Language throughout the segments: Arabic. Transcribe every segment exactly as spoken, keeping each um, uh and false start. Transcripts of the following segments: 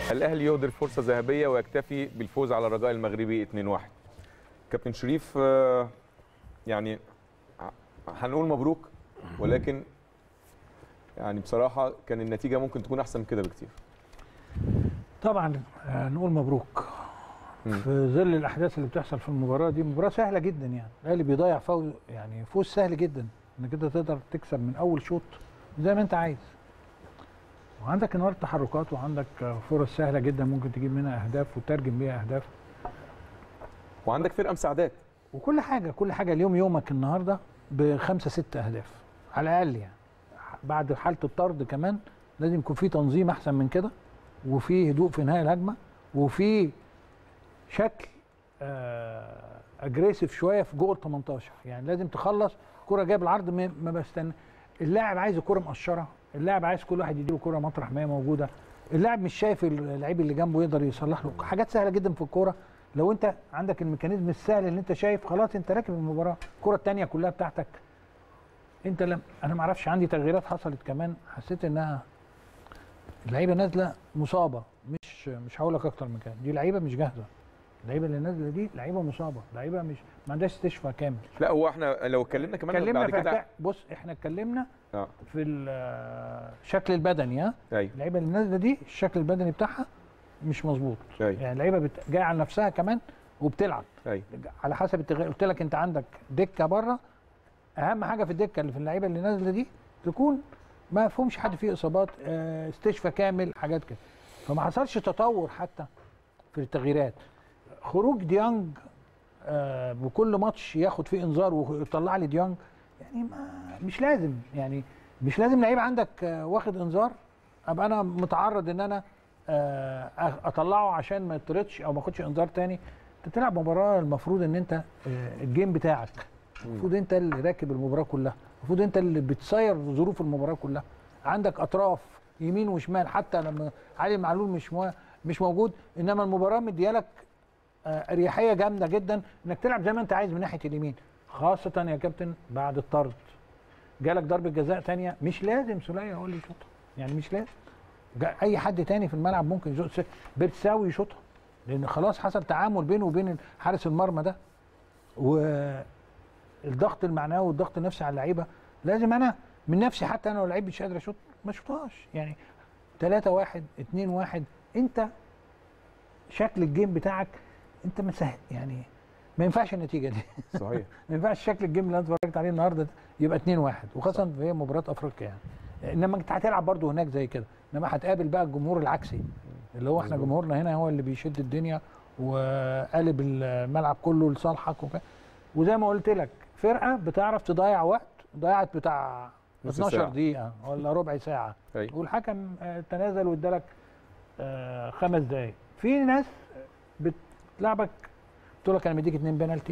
الاهلي يهدر فرصه ذهبيه ويكتفي بالفوز على الرجاء المغربي اتنين واحد. كابتن شريف، يعني هنقول مبروك، ولكن يعني بصراحه كان النتيجه ممكن تكون احسن من كده بكتير. طبعا نقول مبروك في ظل الاحداث اللي بتحصل في المباراه دي. مباراه سهله جدا، يعني الاهلي بيضيع فوز، يعني فوز سهل جدا انك انت تقدر تكسب من اول شوط زي ما انت عايز، وعندك النهارده تحركات وعندك فرص سهله جدا ممكن تجيب منها اهداف وترجم بيها اهداف، وعندك فرقه مساعداك وكل حاجه كل حاجه اليوم يومك النهارده بخمسه ست اهداف على الاقل. يعني بعد حاله الطرد كمان لازم يكون في تنظيم احسن من كده، وفي هدوء في انهاء الهجمه، وفي شكل آه اجريسيف شويه في جوه ال تمنتاشر. يعني لازم تخلص كره جايه بالعرض، ما بستنى. اللاعب عايز الكره مقشره، اللاعب عايز كل واحد يديله كره مطرح ما هي موجوده، اللاعب مش شايف اللعيب اللي جنبه يقدر يصلح له. حاجات سهله جدا في الكوره لو انت عندك الميكانيزم السهل اللي انت شايف، خلاص انت راكب المباراه. الكره الثانيه كلها بتاعتك انت. لم انا ما اعرفش، عندي تغييرات حصلت كمان، حسيت انها اللعيبه نازله مصابه، مش مش هقول لك اكتر من كده، دي لعيبه مش جاهزه. اللعيبه اللي نازله دي لعيبه مصابه، لعيبه مش ما عندهاش استشفاء كامل. لا هو احنا لو اتكلمنا كمان اتكلمنا بعد كده، بص احنا اتكلمنا اه في الشكل البدني. ها ايوه اللعيبه اللي نازله دي الشكل البدني بتاعها مش مظبوط. أيوة. يعني اللعيبه بت... جايه على نفسها كمان وبتلعب ايوه على حسب التغيير. قلت لك انت عندك دكه بره، اهم حاجه في الدكه اللي في اللعيبه اللي نازله دي تكون ما فيهمش حد فيه اصابات، اه استشفاء كامل، حاجات كده. فما حصلش تطور حتى في التغييرات. خروج ديانج آه بكل ماتش ياخد فيه انذار ويطلع لي ديانج، يعني ما مش لازم، يعني مش لازم لعيب عندك آه واخد انذار ابقى انا متعرض ان انا آه اطلعه عشان ما يطردش او ما ياخدش انذار تاني. انت بتلعب مباراه، المفروض ان انت آه الجيم بتاعك، المفروض انت اللي راكب المباراه كلها، المفروض انت اللي بتسير ظروف المباراه كلها. عندك اطراف يمين وشمال، حتى لما علي معلول مش مو... مش موجود، انما المباراه مديالك اريحيه جامده جدا انك تلعب زي ما انت عايز من ناحيه اليمين، خاصه يا كابتن بعد الطرد. جالك ضربه جزاء ثانيه، مش لازم سوليه هو اللي يشوطها، يعني مش لازم اي حد تاني في الملعب ممكن يشوط، بتساوي يشوطها، لان خلاص حصل تعامل بينه وبين حارس المرمى ده. والضغط المعنوي والضغط النفسي على اللعيبه، لازم انا من نفسي حتى انا لو لعيب مش قادر اشوط ما اشوطهاش. يعني تلاتة واحد اتنين واحد انت شكل الجيم بتاعك انت مسهل، يعني ما ينفعش النتيجه دي صحيح ما ينفعش شكل الجيم اللي انا اتفرجت عليه النهارده يبقى اتنين واحد، وخاصه في مباراه افريقيا. يعني انما انت هتلعب برده هناك زي كده، انما هتقابل بقى الجمهور العكسي اللي هو احنا جمهورنا هنا هو اللي بيشد الدنيا وقالب الملعب كله لصالحك وكده. وزي ما قلت لك فرقه بتعرف تضيع وقت، ضيعت بتاع اتناشر دقيقه ولا ربع ساعه أيوة. والحكم تنازل وادالك خمس دقائق. في ناس بتلعبك تقول لك انا مديك اتنين بنالتي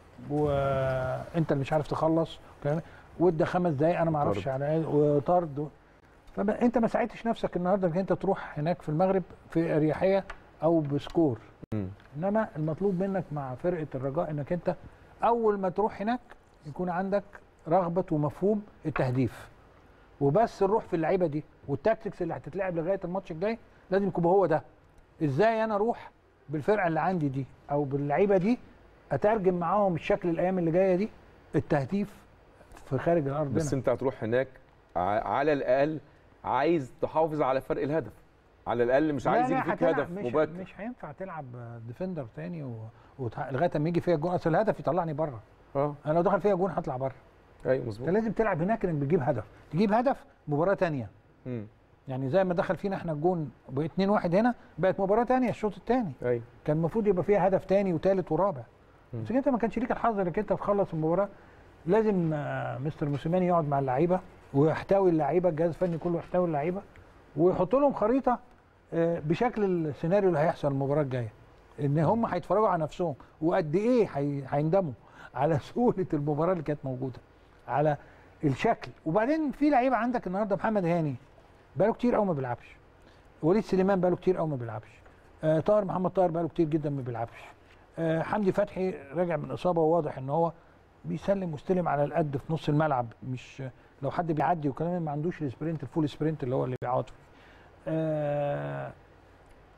وانت اللي مش عارف تخلص وادى خمس دقائق انا ما اعرفش على ايه وطرد، فانت ما ساعدتش نفسك النهارده انك انت تروح هناك في المغرب في اريحيه او بسكور. م. انما المطلوب منك مع فرقه الرجاء انك انت اول ما تروح هناك يكون عندك رغبه ومفهوم التهديف وبس. الروح في اللعيبه دي والتاكتكس اللي هتتلعب لغايه الماتش الجاي لازم يكون هو ده. ازاي انا اروح بالفرقه اللي عندي دي او باللعيبه دي اترجم معاهم الشكل الايام اللي جايه دي التهديف في خارج الارض. بس انت هتروح هناك على الاقل عايز تحافظ على فرق الهدف، على الاقل مش عايز يجي فيك هدف مش مبكر. مش هينفع تلعب ديفندر تاني و... وتح... لغايه اما يجي فيها جون. اصل الهدف يطلعني بره. اه انا لو دخل فيها جون هطلع بره. ايوه مظبوط. انت لازم تلعب هناك انك بتجيب هدف، تجيب هدف مباراه ثانيه. امم يعني زي ما دخل فينا احنا الجون ب اتنين واحد هنا بقت مباراه ثانيه الشوط الثاني. ايوه كان المفروض يبقى فيها هدف ثاني وثالث ورابع. بس انت ما كانش ليك الحظ انك انت تخلص المباراه. لازم آه مستر موسيماني يقعد مع اللعيبه ويحتوي اللعيبه، الجهاز الفني كله يحتوي اللعيبه ويحط لهم خريطه آه بشكل السيناريو اللي هيحصل المباراه الجايه، ان هم هيتفرجوا على نفسهم وقد ايه هيندموا على سهوله المباراه اللي كانت موجوده، على الشكل. وبعدين في لعيبه عندك النهارده، محمد هاني بقاله كتير قوي ما بيلعبش، وليد سليمان بقاله كتير قوي ما بيلعبش، آه طاهر محمد طاهر بقاله كتير جدا ما بيلعبش، آه حمدي فتحي راجع من اصابه وواضح ان هو بيسلم واستلم على القد في نص الملعب، مش لو حد بيعدي وكمان ما عندوش السبرنت الفول سبرنت اللي هو اللي بيعوض فيه. آه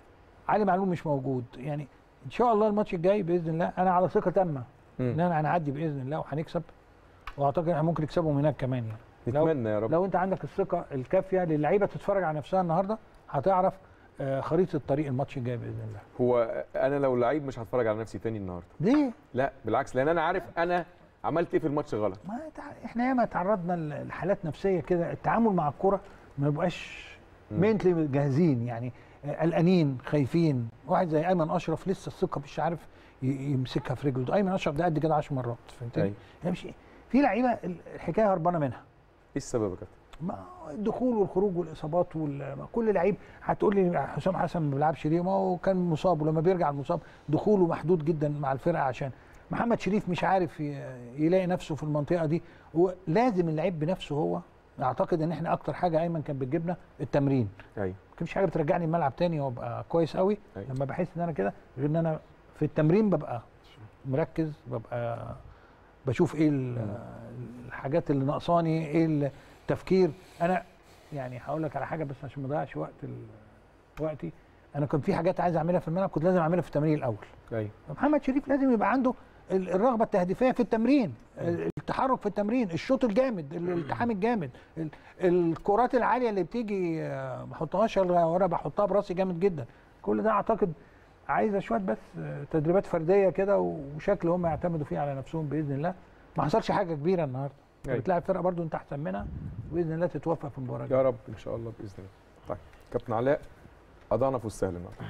علي معلول مش موجود، يعني ان شاء الله الماتش الجاي باذن الله انا على ثقه تامه ان انا هنعدي باذن الله وهنكسب، واعتقد احنا ممكن نكسبهم هناك كمان يعني. نتمنى يا رب. لو انت عندك الثقه الكافيه للعيبه تتفرج على نفسها النهارده هتعرف آه، خريطه طريق الماتش الجاي باذن الله. هو انا لو لعيب مش هتفرج على نفسي تاني النهارده. ليه؟ لا بالعكس، لان انا عارف انا عملت ايه في الماتش غلط. ما تع- احنا ياما تعرضنا لحالات نفسيه كده، التعامل مع الكره ما بيبقاش مينتلي جاهزين، يعني آه، قلقانين خايفين. واحد زي ايمن اشرف لسه الثقه مش عارف ي- يمسكها في رجله، ده ايمن اشرف ده قد كده عشر مرات، فهمتني؟ أيوة. يعني مش في لعيبه الحكايه هربانه منها. ايه السبب يا كابتن؟ ما الدخول والخروج والاصابات وال... كل لعيب هتقول لي حسام حسن ما بيلعبش ليه؟ ما هو كان مصاب، ولما بيرجع المصاب دخوله محدود جدا مع الفرقه. عشان محمد شريف مش عارف ي- يلاقي نفسه في المنطقه دي، ولازم اللعيب بنفسه هو. اعتقد ان احنا اكتر حاجه ايمن كان بتجيبنا التمرين. ايوه. مش حاجه بترجعني الملعب تاني وابقى كويس قوي. أيوة. لما بحس ان انا كده، غير ان انا في التمرين ببقى مركز، ببقى بشوف ايه ال- الحاجات اللي ناقصاني، ايه التفكير. انا يعني هقول لك على حاجه بس عشان ما اضيعش وقت ال- وقتي. انا كان في حاجات عايز اعملها في الملعب كنت لازم اعملها في التمرين الاول. ايوه. محمد شريف لازم يبقى عنده ال- الرغبه التهديفيه في التمرين، التحرك في التمرين، الشوط الجامد، الالتحام الجامد، ال- الكرات العاليه اللي بتيجي آه، ما احطهاش ورا، بحطها براسي جامد جدا. كل ده اعتقد عايزه شويه بس آه، تدريبات فرديه كده، وشكل هم يعتمدوا فيه على نفسهم باذن الله. ما حصلش حاجه كبيره النهارده. أيوة. بتلاعب فرقه برضو انت احسن منها، باذن الله تتوفق في المباراه يا رب ان شاء الله باذن الله. طيب كابتن علاء، اضعنا في السهل النهارده.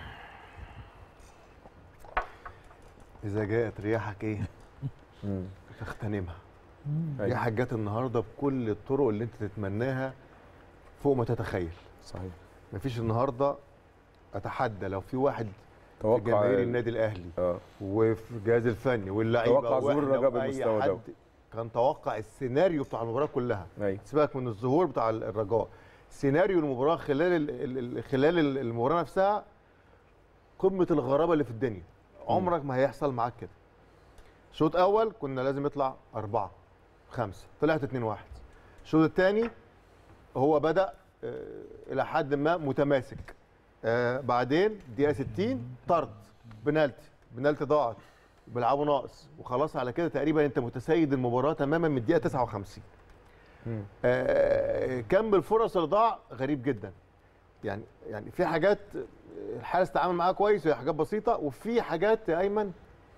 إذا جاءت رياحك إيه؟ مم. تغتنمها. أيوة. رياحك جت النهارده بكل الطرق اللي أنت تتمناها فوق ما تتخيل. صحيح. مفيش النهارده، أتحدى لو في واحد في توقع جماهير ال- النادي الأهلي اه وفي الجهاز الفني واللعيبة توقع ظهور وإحنا الرجاء وأي بالمستوى حد ده. كان توقع السيناريو بتاع المباراة كلها. ايوه. سيبك من الظهور بتاع الرجاء، سيناريو المباراة خلال ال- ال- خلال المباراة نفسها قمة الغرابة اللي في الدنيا. عمرك ما هيحصل معاك كده. شوط اول كنا لازم يطلع أربعة خمسة، طلعت اتنين واحد. الشوط الثاني هو بدأ آه، إلى حد ما متماسك. آه، بعدين دقيقة ستين طرد، بنالتي، بنالتي ضاعت، بيلعبوا ناقص، وخلاص على كده تقريبا أنت متسيد المباراة تماما من الدقيقة تسعة وخمسين. مم. آه، كم الفرص اللي ضاع غريب جدا. يعني يعني في حاجات الحارس تعامل معاها كويس وهي حاجات بسيطة، وفي حاجات يا أيمن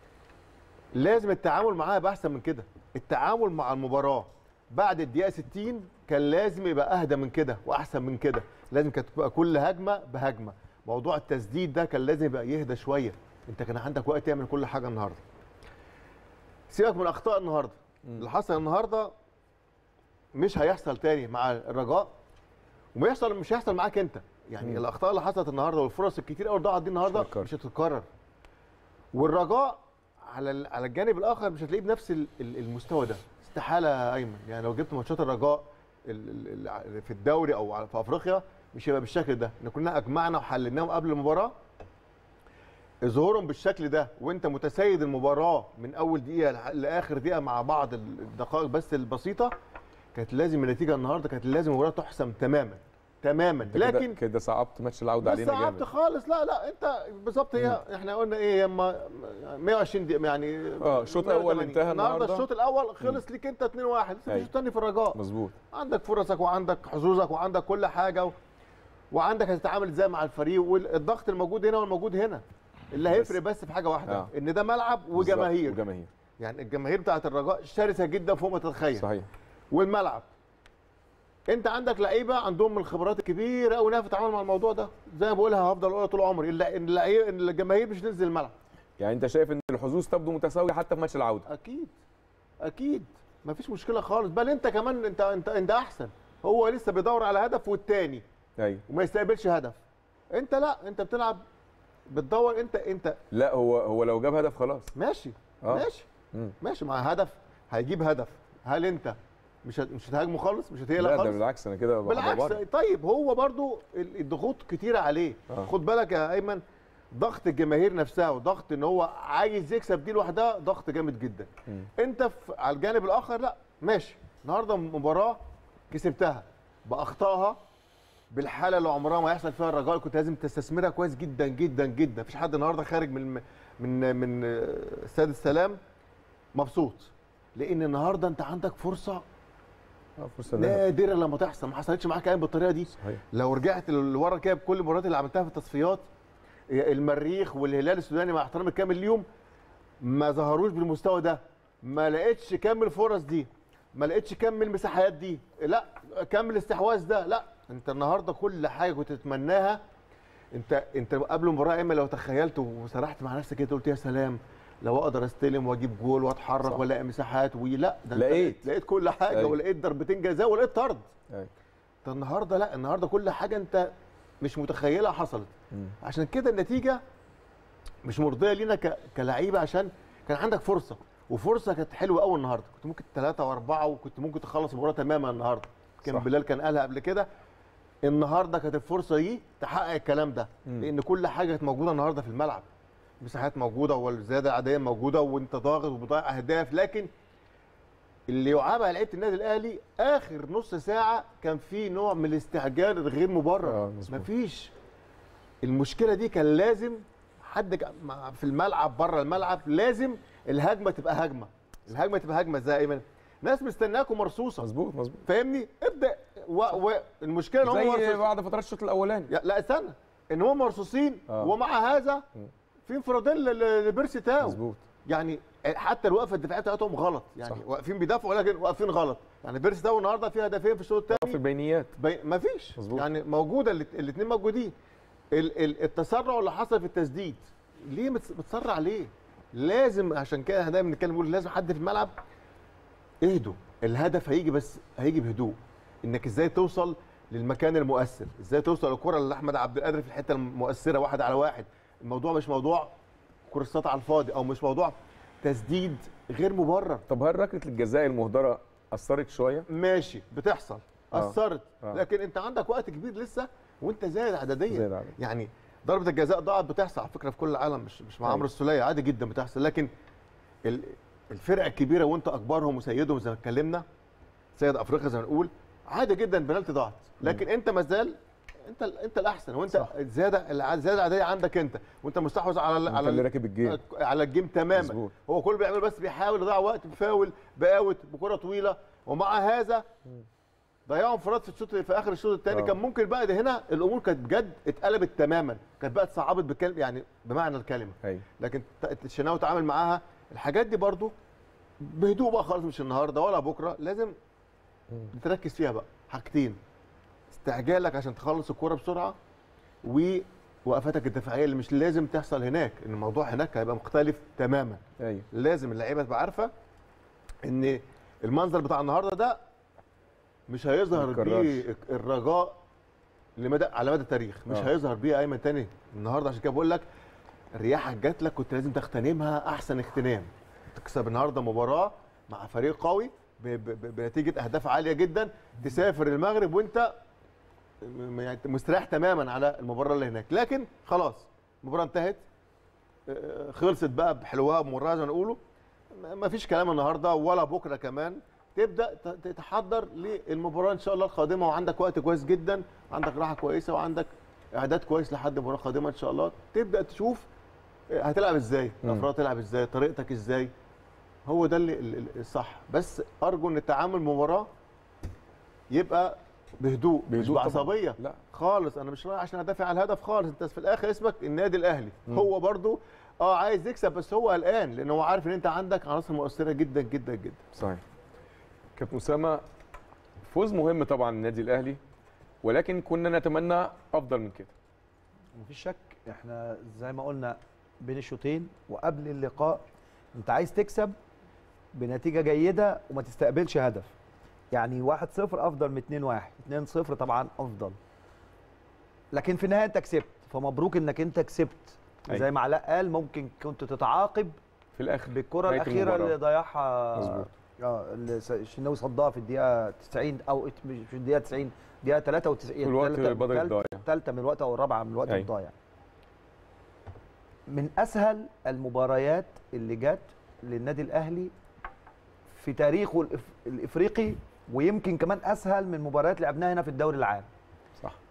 لازم التعامل معاها يبقى احسن من كده. التعامل مع المباراه بعد الدقيقه ستين كان لازم يبقى اهدى من كده واحسن من كده. لازم كانت تبقى كل هجمه بهجمه. موضوع التسديد ده كان لازم يبقى يهدى شويه. انت كان عندك وقت تعمل كل حاجه النهارده. سيبك من اخطاء النهارده. اللي حصل النهارده مش هيحصل تاني مع الرجاء، وما يحصل مش هيحصل معاك انت. يعني مم. الاخطاء اللي حصلت النهارده والفرص الكتير قوي ضاعت دي النهارده مش هتتكرر. مش هتتكرر. والرجاء على ال- على الجانب الاخر مش هتلاقيه بنفس ال- ال- المستوى ده. استحاله يا ايمن. يعني لو جبت ماتشات الرجاء ال- ال- ال- في الدوري او على- في افريقيا مش هيبقى بالشكل ده. احنا كلنا اجمعنا وحللناهم قبل المباراه. ظهورهم بالشكل ده وانت متسيد المباراه من اول دقيقه لح- لاخر دقيقه مع بعض الدقائق بس البسيطه، كانت لازم النتيجه النهارده كانت لازم المباراه تحسم تماما تماما. أنت كده- لكن كده صعبت ماتش العوده بس علينا صعبت جامد. خالص. لا لا انت بالظبط هي احنا قلنا ايه يما مية وعشرين دقيقه يعني اه الشوط مية الاول وتمانين. انتهى النهارده النهارده. الشوط الاول خلص ليك انت اتنين واحد. لسه في أيوة. الشوط الثاني في الرجاء. مظبوط. عندك فرصك وعندك حظوظك وعندك كل حاجه و... وعندك هتتعامل ازاي مع الفريق، والضغط الموجود هنا والموجود هنا. اللي هيفرق بس في حاجه واحده آه. ان ده ملعب وجماهير. بالظبط، وجماهير. يعني الجماهير بتاعت الرجاء شرسه جدا فوق ما تتخيل. صحيح. والملعب انت عندك لعيبه عندهم من الخبرات الكبيره قوي انها تتعامل مع الموضوع ده. زي ما بقولها هفضل اقولها طول عمري، الل- اللعيبه الجماهير مش تنزل الملعب. يعني انت شايف ان الحظوظ تبدو متساويه حتى في ماتش العوده؟ اكيد اكيد مفيش مشكله خالص. بل انت كمان انت انت انت احسن. هو لسه بيدور على هدف والتاني ايوه. وما يستقبلش هدف. انت لا، انت بتلعب بتدور. انت انت لا هو هو لو جاب هدف خلاص. ماشي آه. ماشي مم. ماشي مع هدف هيجيب هدف. هل انت مش هت- مش هتهاجمه خالص؟ مش هتقلق لا ده خالص؟ بالعكس انا كده بالعكس. ببرر. طيب هو برضو ال- الضغوط كتيره عليه. آه. خد بالك يا ايمن، ضغط الجماهير نفسها وضغط ان هو عايز يكسب دي لوحدها ضغط جامد جدا. مم. انت في على الجانب الاخر لا ماشي. النهارده مباراه كسبتها باخطائها بالحاله اللي عمرها ما يحصل فيها الرجاء كنت لازم تستثمرها كويس جدا جدا جدا. مفيش حد النهارده خارج من من من استاد السلام مبسوط، لان النهارده انت عندك فرصه اه فرصه نادره لما تحصل، ما حصلتش معاك ايام بالطريقه دي. صحيح. لو رجعت لورا كده بكل المباريات اللي عملتها في التصفيات، المريخ والهلال السوداني مع احترامي الكامل ليهم ما ظهروش بالمستوى ده، ما لقيتش كم الفرص دي، ما لقيتش كم المساحات دي، لا كم الاستحواذ ده، لا انت النهارده كل حاجه كنت تتمناها. انت انت قبل المباراه اما لو تخيلت وسرحت مع نفسك كده قلت يا سلام لو اقدر استلم واجيب جول واتحرك والاقي مساحات، ولا ده لقيت لقيت كل حاجه. أي. ولقيت ضربتين جزاء ولقيت طرد. انت النهارده لا، النهارده كل حاجه انت مش متخيلها حصلت. مم. عشان كده النتيجه مش مرضيه لينا كلاعيبه، عشان كان عندك فرصه، وفرصه كانت حلوه قوي النهارده، كنت ممكن ثلاثه واربعه وكنت ممكن تخلص المباراه تماما النهارده. كان بلال كان قالها قبل كده، النهارده كانت الفرصه دي تحقق الكلام ده. مم. لان كل حاجه كانت موجوده النهارده في الملعب، مساحات موجوده والزياده العاديه موجوده وانت ضاغط وبتضيع اهداف، لكن اللي يعاب على لعيبه النادي الاهلي اخر نص ساعه كان في نوع من الاستعجال الغير مبرر. آه مفيش، المشكله دي كان لازم حد في الملعب بره الملعب لازم الهجمه تبقى هجمه، الهجمه تبقى هجمه ازاي يا ايمن؟ ناس مستناكم مرصوصه. مظبوط مظبوط فاهمني؟ ابدا والمشكله ان هم زي بعد فترات الشوط الاولاني. لا استنى، ان هم مرصوصين آه. ومع هذا في انفرادين لبيرسي تاو. مظبوط، يعني حتى الوقفه الدفاعيه بتاعتهم غلط، يعني صح. واقفين بيدافعوا ولكن واقفين غلط. يعني بيرسي تاو النهارده فيها هدفين في الشوط الثاني في البينيات بي... مفيش مظبوط. يعني موجوده الاثنين موجودين. التسرع اللي حصل في التسديد ليه بتسرع ليه؟ لازم، عشان كده احنا دايما بنتكلم بنقول لازم حد في الملعب اهدوا، الهدف هيجي بس هيجي بهدوء، انك ازاي توصل للمكان المؤثر، ازاي توصل الكره لاحمد عبد القادر في الحته المؤثره واحد على واحد. الموضوع مش موضوع كورسات على الفاضي او مش موضوع تسديد غير مبرر. طب هل ركله الجزاء المهدره اثرت شويه؟ ماشي بتحصل اثرت آه. آه. لكن انت عندك وقت كبير لسه وانت زايد عدديا. زايد عدد. يعني ضربه الجزاء ضاعت بتحصل على فكره في كل العالم، مش مش مع عمرو السوليه، عادي جدا بتحصل. لكن الفرقه الكبيره وانت اكبرهم وسيدهم زي ما اتكلمنا، سيد افريقيا زي ما نقول، عادي جدا بنالتي ضاعت، لكن انت ما زال انت انت الاحسن، وانت الزياده الزياده العاديه عندك انت، وانت مستحوذ على على اللي راكب الجيم على الجيم تماما. مزبوط. هو كله بيعمل بس بيحاول يضيع وقت، بفاول باوت بكره طويله، ومع هذا ضيعوا انفراد في الشوط في اخر الشوط الثاني. كان ممكن بقى ده هنا الامور كانت بجد اتقلبت تماما، كانت بقى اتصعبت بالكلمه يعني بمعنى الكلمه. أي. لكن الشناوي تعامل معاها الحاجات دي برضو بهدوء بقى خالص، مش النهارده ولا بكره، لازم تركز فيها بقى حاجتين: استعجالك عشان تخلص الكوره بسرعه، ووقفاتك الدفاعيه اللي مش لازم تحصل هناك، ان الموضوع هناك هيبقى مختلف تماما. أيوة. لازم اللعيبه تبقى عارفه ان المنظر بتاع النهارده ده مش هيظهر بيه الرجاء لمدى على مدى التاريخ، مش أوه. هيظهر بيه ايمن تاني النهارده. عشان كده بقول لك الرياحه جات لك كنت لازم تغتنمها احسن اغتنام، تكسب النهارده مباراه مع فريق قوي بنتيجه اهداف عاليه جدا، تسافر المغرب وانت مستريح تماما على المباراه اللي هناك. لكن خلاص المباراه انتهت، خلصت بقى بحلوها بمرها زي ما نقولوا، ما فيش كلام النهارده ولا بكره كمان، تبدا تتحضر للمباراه ان شاء الله القادمه، وعندك وقت كويس جدا، عندك راحه كويسه، وعندك اعداد كويس لحد المباراه القادمه ان شاء الله. تبدا تشوف هتلعب ازاي، الافراد تلعب ازاي، طريقتك ازاي، هو ده اللي الصح. بس ارجو ان التعامل المباراه يبقى بهدوء, بهدوء مش بعصبيه لا خالص. انا مش رايح عشان ادافع على الهدف خالص، انت في الاخر اسمك النادي الاهلي. مم. هو برضو اه عايز يكسب، بس هو قلقان لان هو عارف ان انت عندك عناصر مؤثره جدا جدا جدا. صحيح. كابتن اسامه، فوز مهم طبعا النادي الاهلي، ولكن كنا نتمنى افضل من كده. مفيش شك، احنا زي ما قلنا بين الشوطين وقبل اللقاء انت عايز تكسب بنتيجه جيده وما تستقبلش هدف. يعني واحد صفر افضل من اتنين واحد، اتنين صفر طبعا افضل، لكن في النهايه انت كسبت، فمبروك انك انت كسبت. أي. زي ما علاء قال ممكن كنت تتعاقب في الاخر بالكره الاخيره اللي ضيعها مظبوط اه اللي الشناوي صدها في الدقيقه تسعين او مش في الدقيقه تسعين، الدقيقه تلاتة وتسعين، الوقت البدل الضايع، الثالثه من الوقت او الرابعه من الوقت الضايع. من اسهل المباريات اللي جت للنادي الاهلي في تاريخه الافريقي، ويمكن كمان اسهل من مباريات لعبناها هنا في الدوري العام. صح.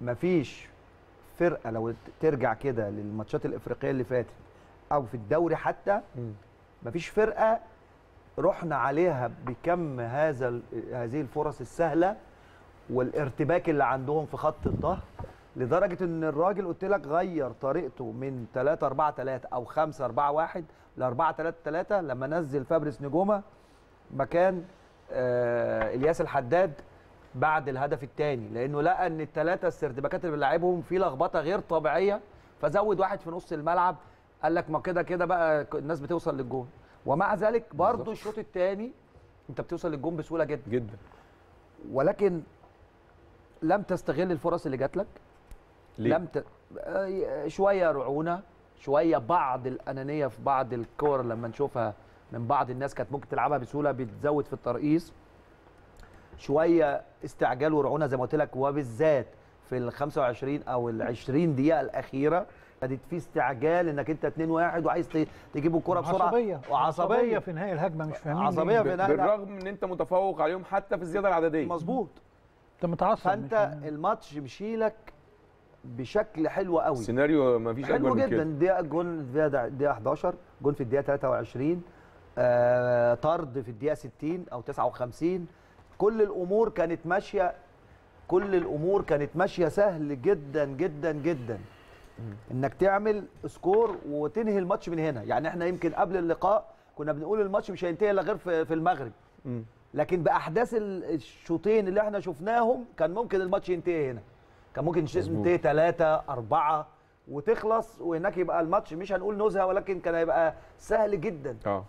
مفيش فرقه لو ترجع كده للماتشات الافريقيه اللي فاتت او في الدوري حتى، مفيش فرقه رحنا عليها بكم هذا ال- هذه الفرص السهله والارتباك اللي عندهم في خط الظهر، لدرجه ان الراجل قلت لك غير طريقته من ثلاثة أربعة ثلاثة او خمسة أربعة واحد ل أربعة ثلاثة ثلاثة لما نزل فابريس نجومه مكان آه الياس الحداد بعد الهدف الثاني، لانه لقى ان الثلاثه السردباكات اللي بيلعبهم في لخبطه غير طبيعيه، فزود واحد في نص الملعب. قال لك ما كده كده بقى الناس بتوصل للجون، ومع ذلك برضه الشوط الثاني انت بتوصل للجون بسهوله جدا جدا. ولكن لم تستغل الفرص اللي جات لك. ليه؟ لم ت... آه، شويه رعونه، شويه بعض الانانيه في بعض الكور لما نشوفها من بعض الناس كانت ممكن تلعبها بسهوله بتزود في الترقيص، شويه استعجال ورعونه زي ما قلت لك، وبالذات في ال خمسة وعشرين او ال عشرين دقيقه الاخيره كانت في استعجال انك انت اتنين واحد وعايز ت- تجيب الكره بسرعه عصبيه وعصبيه في نهايه الهجمه، مش فاهمين عصبية ليه. في نهاية- بالرغم ان انت متفوق عليهم حتى في الزياده العدديه. مظبوط. انت متعصب فانت مش فاهمين. الماتش مشيلك بشكل حلو قوي، سيناريو ما فيش اجمل حلو من جدا. كده. دقيقه جون في الدقيقه حداشر، جون في الدقيقه تلاتة وعشرين، آه طرد في الدقيقه ستين او تسعة وخمسين. كل الامور كانت ماشيه، كل الامور كانت ماشيه سهل جدا جدا جدا انك تعمل سكور وتنهي الماتش من هنا. يعني احنا يمكن قبل اللقاء كنا بنقول الماتش مش هينتهي الا غير في في المغرب، مم. لكن باحداث ال- الشوطين اللي احنا شفناهم كان ممكن الماتش ينتهي هنا، كان ممكن مظبوط. ينتهي ثلاثة أربعة وتخلص، وهناك يبقى الماتش مش هنقول نزهه ولكن كان هيبقى سهل جدا. اه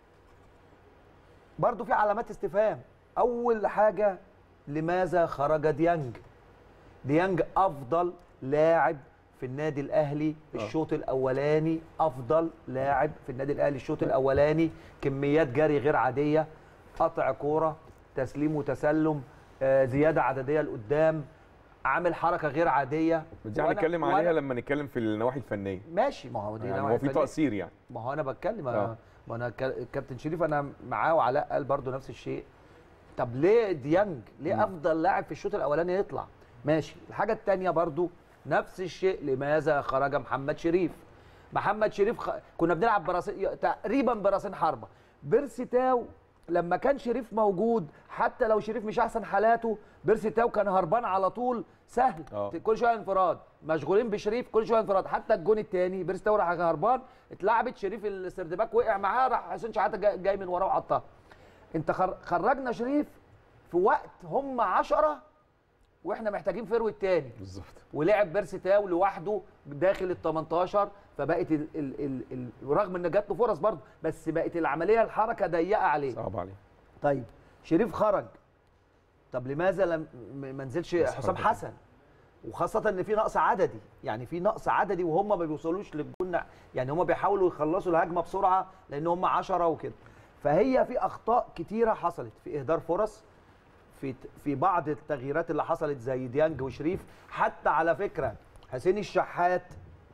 برضو في علامات استفهام. اول حاجه، لماذا خرج ديانج؟ ديانج افضل لاعب في النادي الاهلي الشوط الاولاني، افضل لاعب في النادي الاهلي الشوط الاولاني، كميات جري غير عاديه، قطع كوره، تسليم وتسلم، آه، زياده عدديه لقدام، عامل حركه غير عاديه. دي وأنا- هنتكلم وأنا- عليها لما نتكلم في النواحي الفنيه. ماشي، ما هو دي يعني نوعية هو في فنية. تقصير يعني. ما هو انا بتكلم آه. ما انا ك- الكابتن شريف انا معاه وعلاء قال برضو نفس الشيء. طب ليه ديانج ليه مم. افضل لاعب في الشوط الاولاني يطلع؟ ماشي. الحاجه الثانيه برضو نفس الشيء، لماذا خرج محمد شريف؟ محمد شريف خ... كنا بنلعب براسين تقريبا براسين حربه. بيرسي تاو لما كان شريف موجود، حتى لو شريف مش احسن حالاته، بيرسي تاو كان هربان على طول سهل. أوه. كل شويه انفراد، مشغولين بشريف كل شويه انفراد. حتى الجون الثاني بيرسي تاو راح هربان، اتلعبت شريف السردباك وقع معاه، راح حسين شحاته جاي, جاي من وراه وحطها. انت خر... خرجنا شريف في وقت هم عشرة واحنا محتاجين فروت تاني، بالظبط. ولعب بيرسي تاو لوحده داخل ال تمنتاشر، فبقت ال ال ال ال رغم ان جات له فرص برضه، بس بقت العمليه الحركه ضيقه عليه. صعب عليه. طيب شريف خرج، طب لماذا لم ما نزلش حسام حسن؟ وخاصه ان في نقص عددي، يعني في نقص عددي وهم ما بيوصلوش للجون، يعني هم بيحاولوا يخلصوا الهجمه بسرعه لان هم عشرة وكده. فهي في اخطاء كتيره حصلت في اهدار فرص، في في بعض التغييرات اللي حصلت زي ديانج وشريف. حتى على فكره حسين الشحات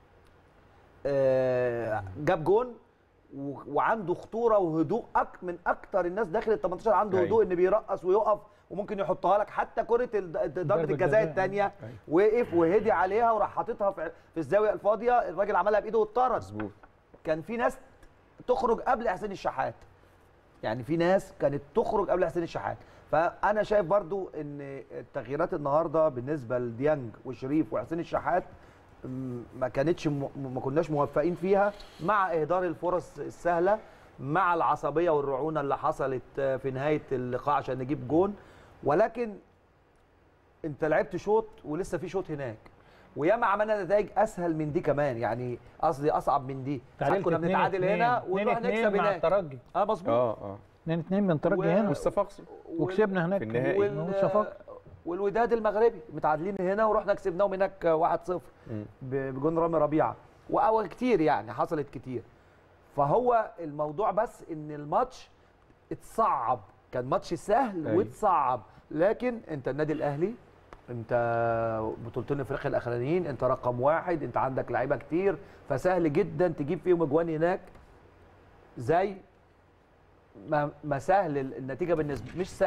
آه، جاب جون و- وعنده خطوره وهدوء أك من اكتر الناس داخل ال تمنتاشر، عنده أيوة. هدوء ان بيرقص ويقف وممكن يحطها لك. حتى كره ال- ضربه ضربة الجزاء جزاء. الثانيه أيوة. وقف وهدي عليها وراح حاططها في في الزاويه الفاضيه، الراجل عملها بايده واتطرد. مظبوط. كان في ناس تخرج قبل حسين الشحات، يعني في ناس كانت تخرج قبل حسين الشحات. فانا شايف برضو ان التغييرات النهارده بالنسبه لديانج وشريف وحسين الشحات م- ما كانتش م- ما كناش موفقين فيها، مع اهدار الفرص السهله، مع العصبيه والرعونه اللي حصلت في نهايه اللقاء عشان نجيب جون. ولكن انت لعبت شوط ولسه في شوط هناك، وياما عملنا نتائج اسهل من دي كمان، يعني قصدي اصعب من دي. ساعات تعادلت كنا اتنين بنتعادل اتنين. هنا اتنين ونروح اتنين نكسب مع هناك. الترجي. اه مظبوط. اه اه اتنين اتنين من الترجي و- هنا والصفاقسي. وكسبنا هناك في النهائي. وال- والصفاقسي. والوداد المغربي متعادلين هنا ورحنا كسبناهم هناك واحد صفر مم. ب- بجون رامي ربيعه. واول كتير يعني حصلت كتير. فهو الموضوع بس ان الماتش اتصعب، كان ماتش سهل أيوة. واتصعب، لكن انت النادي الاهلي، انت بطولتين افريقيا الاخرانيين، انت رقم واحد، انت عندك لعيبه كتير، فسهل جدا تجيب فيهم اجوان هناك. زي ما ما سهل النتيجه بالنسبه، مش سهل،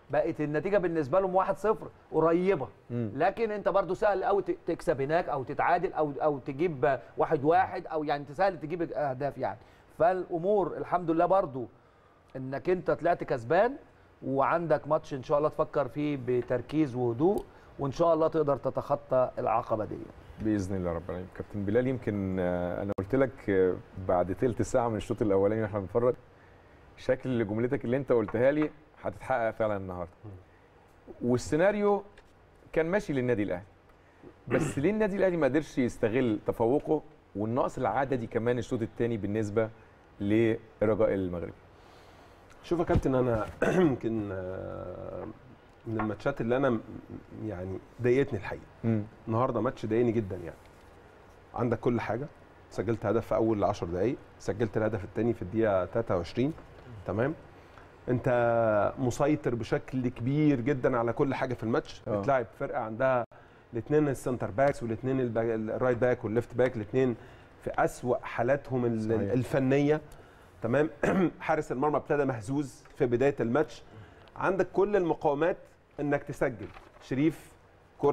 بقت النتيجه بالنسبه لهم واحد صفر قريبه. مم. لكن انت برضو سهل قوي تكسب هناك او تتعادل او او تجيب واحد واحد او يعني سهل تجيب اهداف يعني. فالامور الحمد لله برضو انك انت طلعت كسبان وعندك ماتش ان شاء الله تفكر فيه بتركيز وهدوء، وان شاء الله تقدر تتخطى العقبه دي باذن الله رب العالمين. كابتن بلال، يمكن آه، انا قلت لك آه، بعد تلت ساعه من الشوط الاولاني واحنا بنتفرج، شكل جملتك اللي انت قلتها لي هتتحقق فعلا النهارده. والسيناريو كان ماشي للنادي الاهلي، بس ليه النادي الاهلي ما قدرش يستغل تفوقه والنقص العددي كمان الشوط الثاني بالنسبه للرجاء المغربي؟ شوف يا كابتن، انا يمكن آه، من الماتشات اللي انا م- يعني ضايقتني الحقيقه. امم النهارده ماتش ضايقني جدا يعني. عندك كل حاجه، سجلت هدف في اول عشر دقائق، سجلت الهدف الثاني في الدقيقه ثلاثة وعشرين، تمام. انت مسيطر بشكل كبير جدا على كل حاجه في الماتش. آه. بتلاعب فرقه عندها الاثنين السنتر باكس والاثنين الرايت باك والليفت باك، الاثنين في اسوأ حالاتهم ال- صحيح. الفنيه، تمام. حارس المرمى ابتدى مهزوز في بدايه الماتش. عندك كل المقاومات انك تسجل. شريف كره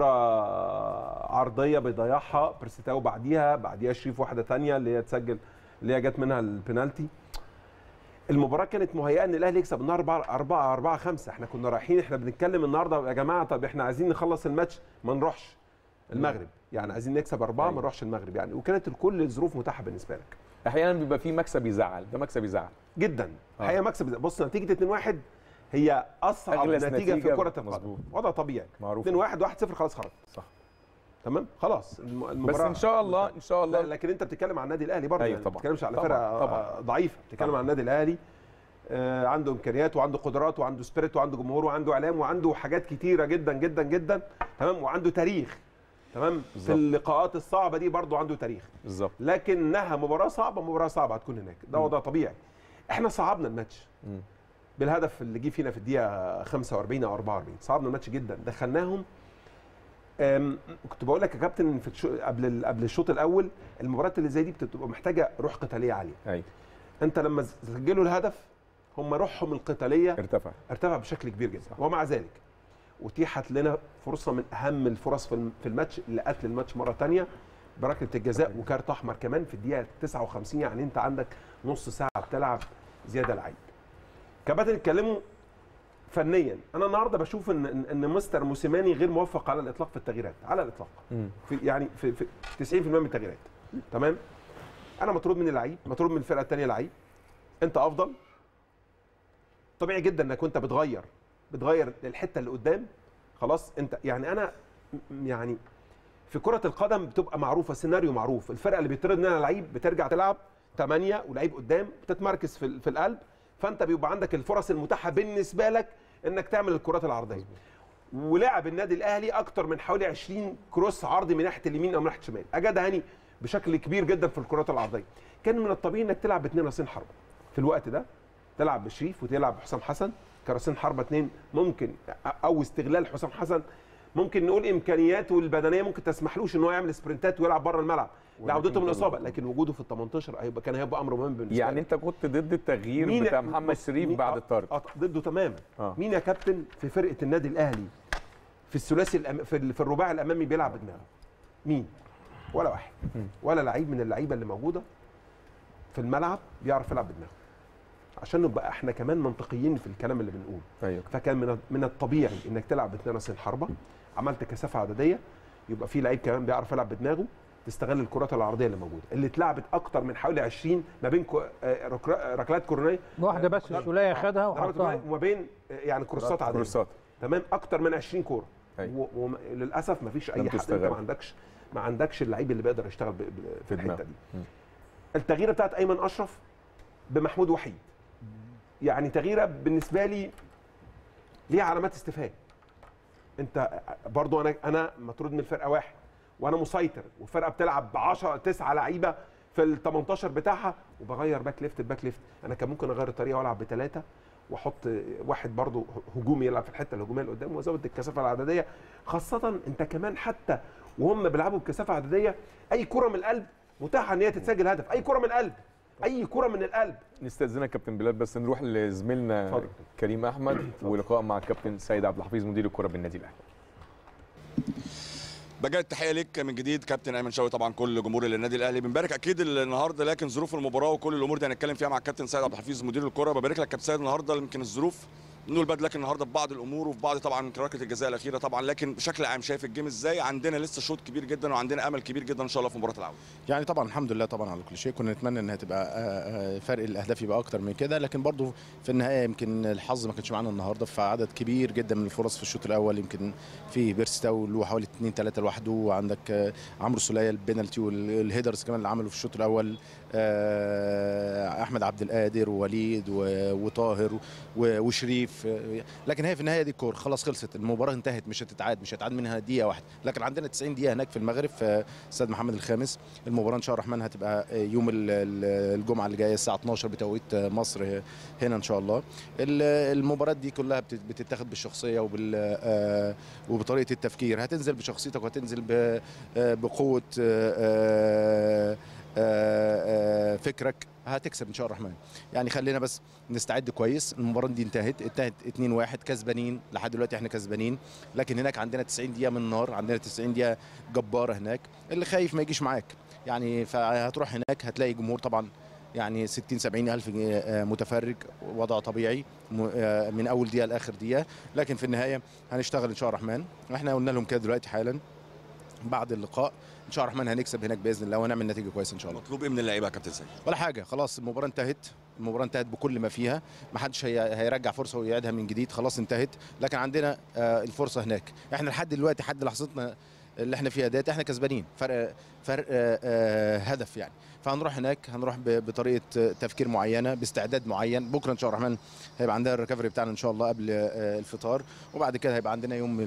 عرضيه بيضيعها، برستاو بعديها بعديها شريف واحده ثانيه اللي هي تسجل، اللي هي جت منها البنالتي. المباراه كانت مهيئه ان الاهلي يكسب النهارده أربعة أربعة خمسة. احنا كنا رايحين، احنا بنتكلم النهارده يا جماعه، طب احنا عايزين نخلص الماتش ما نروحش المغرب، يعني عايزين نكسب أربعة ما نروحش المغرب يعني. وكانت الكل الظروف متاحه بالنسبه لك احيانا بيبقى في مكسب يزعل، ده مكسب يزعل جدا. آه. الحقيقه مكسب. بص، نتيجه اتنين واحد هي اصعب أغلس نتيجه, نتيجة في كره القدم. مظبوط. وضع طبيعي. معروف. اتنين واحد واحد صفر خلاص خرج، صح. تمام، خلاص الم- بس المباراه ان شاء الله ان شاء لا، الله لكن انت بتتكلم عن النادي الاهلي برضه، أيوة يعني طبعا. ما بتتكلمش على طبعا. فرقه طبعا. ضعيفه، بتتكلم طبعا. عن النادي الاهلي. آه، عنده امكانيات وعنده قدرات وعنده سبيريت وعنده جمهور وعنده اعلام وعنده حاجات كتيره جدا جدا جدا، تمام. وعنده تاريخ، تمام. في بالظبط. اللقاءات الصعبه دي برضه عنده تاريخ، بالظبط. لكنها مباراه صعبه، مباراه صعبه هتكون هناك، ده وضع طبيعي. احنا صعبنا الماتش مم. بالهدف اللي جه فينا في الدقيقه خمسة وأربعين او أربعة وأربعين، صعبنا الماتش جدا، دخلناهم. أم، كنت بقول لك يا كابتن في الشو... قبل ال- قبل الشوط الاول، المباريات اللي زي دي بتبقى محتاجه روح قتاليه عاليه. ايوه انت لما سجلوا الهدف هم روحهم القتاليه ارتفع. ارتفع بشكل كبير جدا. ومع ذلك اتيحت لنا فرصه من اهم الفرص في الم- في الماتش لقتل الماتش مره ثانيه بركله الجزاء وكارت احمر كمان في الدقيقه تسعة وخمسين. يعني انت عندك نص ساعه بتلعب زياده لعيب. كباتن اتكلموا فنيا. انا النهارده بشوف ان ان إن مستر موسيماني غير موفق على الاطلاق في التغييرات، على الاطلاق. مم. في يعني في, في تسعين بالمية من التغييرات، تمام. انا مطرود من اللعيب، مطرود من الفرقه الثانيه لعيب. انت افضل، طبيعي جدا انك وانت بتغير بتغير الحته اللي قدام. خلاص انت يعني انا م- يعني في كره القدم بتبقى معروفه، سيناريو معروف. الفرقه اللي بيطرد منها لعيب بترجع تلعب ثمانية ولعيب قدام، بتتمركز في ال- في القلب، فانت بيبقى عندك الفرص المتاحه بالنسبه لك انك تعمل الكرات العرضيه. ولعب النادي الاهلي اكتر من حوالي عشرين كروس عرضي من ناحيه اليمين او من ناحيه الشمال، اجاد هاني بشكل كبير جدا في الكرات العرضيه. كان من الطبيعي انك تلعب باثنين راسين حربه في الوقت ده، تلعب بشريف وتلعب بحسام حسن كراسين حربه اثنين، ممكن او استغلال حسام حسن، ممكن نقول امكانياته البدنيه ممكن تسمحلوش ان هو يعمل سبرنتات ويلعب بره الملعب لعودته من الاصابه، لكن وجوده في ال تمنتاشر هيبقى كان هيبقى امر مهم بالنسبه يعني لك. انت كنت ضد التغيير مين- بتاع محمد بص، شريف مين- بعد آه، الطرد؟ آه، ضده تماما. آه. مين يا كابتن في فرقه النادي الاهلي في الثلاثي الأم... في, ال... في الرباعي الامامي بيلعب بدماغه؟ مين؟ ولا واحد، ولا لعيب من اللعيبه اللي موجوده في الملعب بيعرف يلعب بدماغه. عشان نبقى احنا كمان منطقيين في الكلام اللي بنقوله. ايوه. فكان من من الطبيعي انك تلعب باثنين راسين حربه، عملت كثافه عدديه، يبقى في لعيب كمان بيعرف يلعب بدماغه، تستغل الكرات العرضيه اللي موجوده اللي اتلعبت اكتر من حوالي عشرين ما بين كو... آه، ركلا- ركلات كورنيه واحده بس السوليه خدها وحطها. وما بين آه، يعني كروسات عاديه، كروسات. تمام، اكتر من عشرين كوره. أيوة. وللاسف ما فيش لم اي حد، انت تستغل. ما عندكش ما عندكش اللعيب اللي بيقدر يشتغل ب... ب... في الحته دماغه. دي. مم. التغييره بتاعت ايمن اشرف بمحمود وحيد، يعني تغييره بالنسبه لي ليها علامات استفهام. انت برضو انا انا مطرود من الفرقه واحد وانا مسيطر، والفرقه بتلعب ب عشرة تسعة لعيبه في ال تمنتاشر بتاعها، وبغير باك ليفت الباك ليفت. انا كان ممكن اغير الطريقه والعب بثلاثه واحط واحد برضو هجومي يلعب في الحته الهجوميه اللي قدام وازود الكثافه العدديه، خاصه انت كمان حتى وهم بيلعبوا بكثافه عدديه اي كره من القلب متاحه ان هي تتسجل هدف، اي كره من القلب اي كره من القلب. نستاذنك كابتن بلال بس نروح لزميلنا اتفضل. كريم احمد ولقاء مع الكابتن سيد عبد الحفيظ مدير الكره بالنادي الاهلي. بجد التحيه ليك من جديد كابتن ايمن شوقي، طبعا كل جمهور النادي الاهلي بنبارك اكيد النهارده، لكن ظروف المباراه وكل الامور دي هنتكلم فيها مع الكابتن سيد عبد الحفيظ مدير الكره. ببارك لك كابتن سيد النهارده، يمكن الظروف نقول بدلك النهارده في بعض الامور وفي بعض طبعا ركله الجزاء الاخيره طبعا، لكن بشكل عام شايف الجيم ازاي؟ عندنا لسه شوط كبير جدا وعندنا امل كبير جدا ان شاء الله في مباراه العوده. يعني طبعا الحمد لله طبعا على كل شيء، كنا نتمنى انها تبقى فرق الاهداف يبقى اكتر من كده، لكن برضو في النهايه يمكن الحظ ما كانش معانا النهارده، فعدد كبير جدا من الفرص في الشوط الاول. يمكن في بيرستاو له حوالي اتنين تلاتة لوحده، وعندك عمرو سوليه البنالتي والهيدرز كمان اللي عمله في الشوط الاول، احمد عبد القادر ووليد وطاهر وشريف. لكن هي في النهايه دي الكوره خلاص خلصت، المباراه انتهت، مش هتتعاد مش هتعاد منها دقيقه واحده، لكن عندنا تسعين دقيقه هناك في المغرب في استاد محمد الخامس. المباراه ان شاء الله الرحمن هتبقى يوم الجمعه اللي جايه الساعه اتناشر بتوقيت مصر هنا ان شاء الله. المباراه دي كلها بتتاخد بالشخصيه وبال وبطريقه التفكير، هتنزل بشخصيتك وهتنزل بقوه فكرك، هتكسب ان شاء الله الرحمن. يعني خلينا بس نستعد كويس، المباراه دي انتهت انتهت اتنين واحد كسبانين لحد دلوقتي، احنا كسبانين، لكن هناك عندنا تسعين دقيقه من النار، عندنا تسعين دقيقه جباره هناك. اللي خايف ما يجيش معاك يعني، فهتروح هناك هتلاقي جمهور طبعا يعني ستين سبعين الف متفرج، وضع طبيعي من اول دقيقه لاخر دقيقه، لكن في النهايه هنشتغل ان شاء الله الرحمن. احنا قلنا لهم كده دلوقتي حالا بعد اللقاء ان شاء الله الرحمن هنكسب هناك باذن الله ونعمل نتيجه كويسه ان شاء الله. مطلوب ايه من اللعيبه يا كابتن سيد؟ ولا حاجه، خلاص المباراه انتهت، المباراه انتهت بكل ما فيها، ما حدش هيرجع فرصه ويعيدها من جديد، خلاص انتهت، لكن عندنا الفرصه هناك. احنا لحد دلوقتي لحد لحظتنا اللي احنا فيها ديت احنا كسبانين فرق فرق هدف يعني، فهنروح هناك هنروح بطريقه تفكير معينه باستعداد معين. بكره ان شاء الله الرحمن هيبقى عندنا الريكفري بتاعنا ان شاء الله قبل الفطار، وبعد كده هيبقى عندنا يوم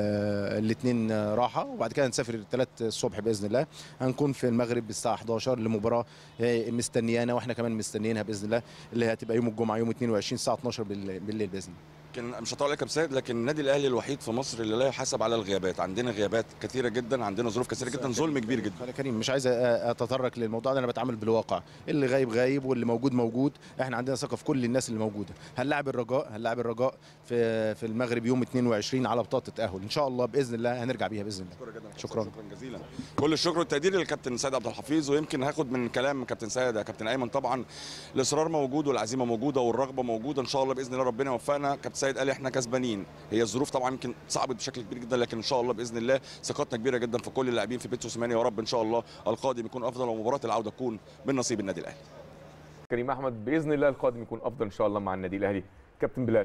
الاثنين راحه، وبعد كده هنسافر الثلاث الصبح باذن الله، هنكون في المغرب الساعه حداشر لمباراه مستنيانا واحنا كمان مستنيينها باذن الله، اللي هتبقى يوم الجمعه يوم اتنين وعشرين الساعه اتناشر بالليل باذن الله. لكن مش هطول عليك يا كابتن سيد، لكن النادي الاهلي الوحيد في مصر اللي لا يحاسب على الغيابات، عندنا غيابات كثيره جدا، عندنا ظروف كثيره جدا، ظلم كبير جدا. انا كريم مش عايز اتطرق للموضوع ده، انا بتعامل بالواقع، اللي غايب غايب واللي موجود موجود، احنا عندنا ثقه في كل الناس اللي موجوده. هنلاعب الرجاء هنلاعب الرجاء في في المغرب يوم اتنين وعشرين على بطاقه التاهل ان شاء الله باذن الله، هنرجع بيها باذن الله. شكرا شكرا جزيلا، كل الشكر والتقدير للكابتن سيد عبد الحفيظ. ويمكن هاخد من كلام كابتن سيد يا كابتن ايمن، طبعا الاصرار موجود والعزيمه موجوده والرغبه موجوده، ان شاء الله باذن الله ربنا يوفقنا. كابتن سيد قال احنا كسبانين، هي الظروف طبعا يمكن صعبت بشكل كبير جدا، لكن ان شاء الله باذن الله ثقتنا كبيره جدا في كل اللاعبين في بيتسو سيماني، يا رب ان شاء الله القادم يكون افضل ومباراه العوده تكون من نصيب النادي الاهلي. كريم احمد باذن الله القادم يكون افضل ان شاء الله مع النادي الاهلي. كابتن بلال،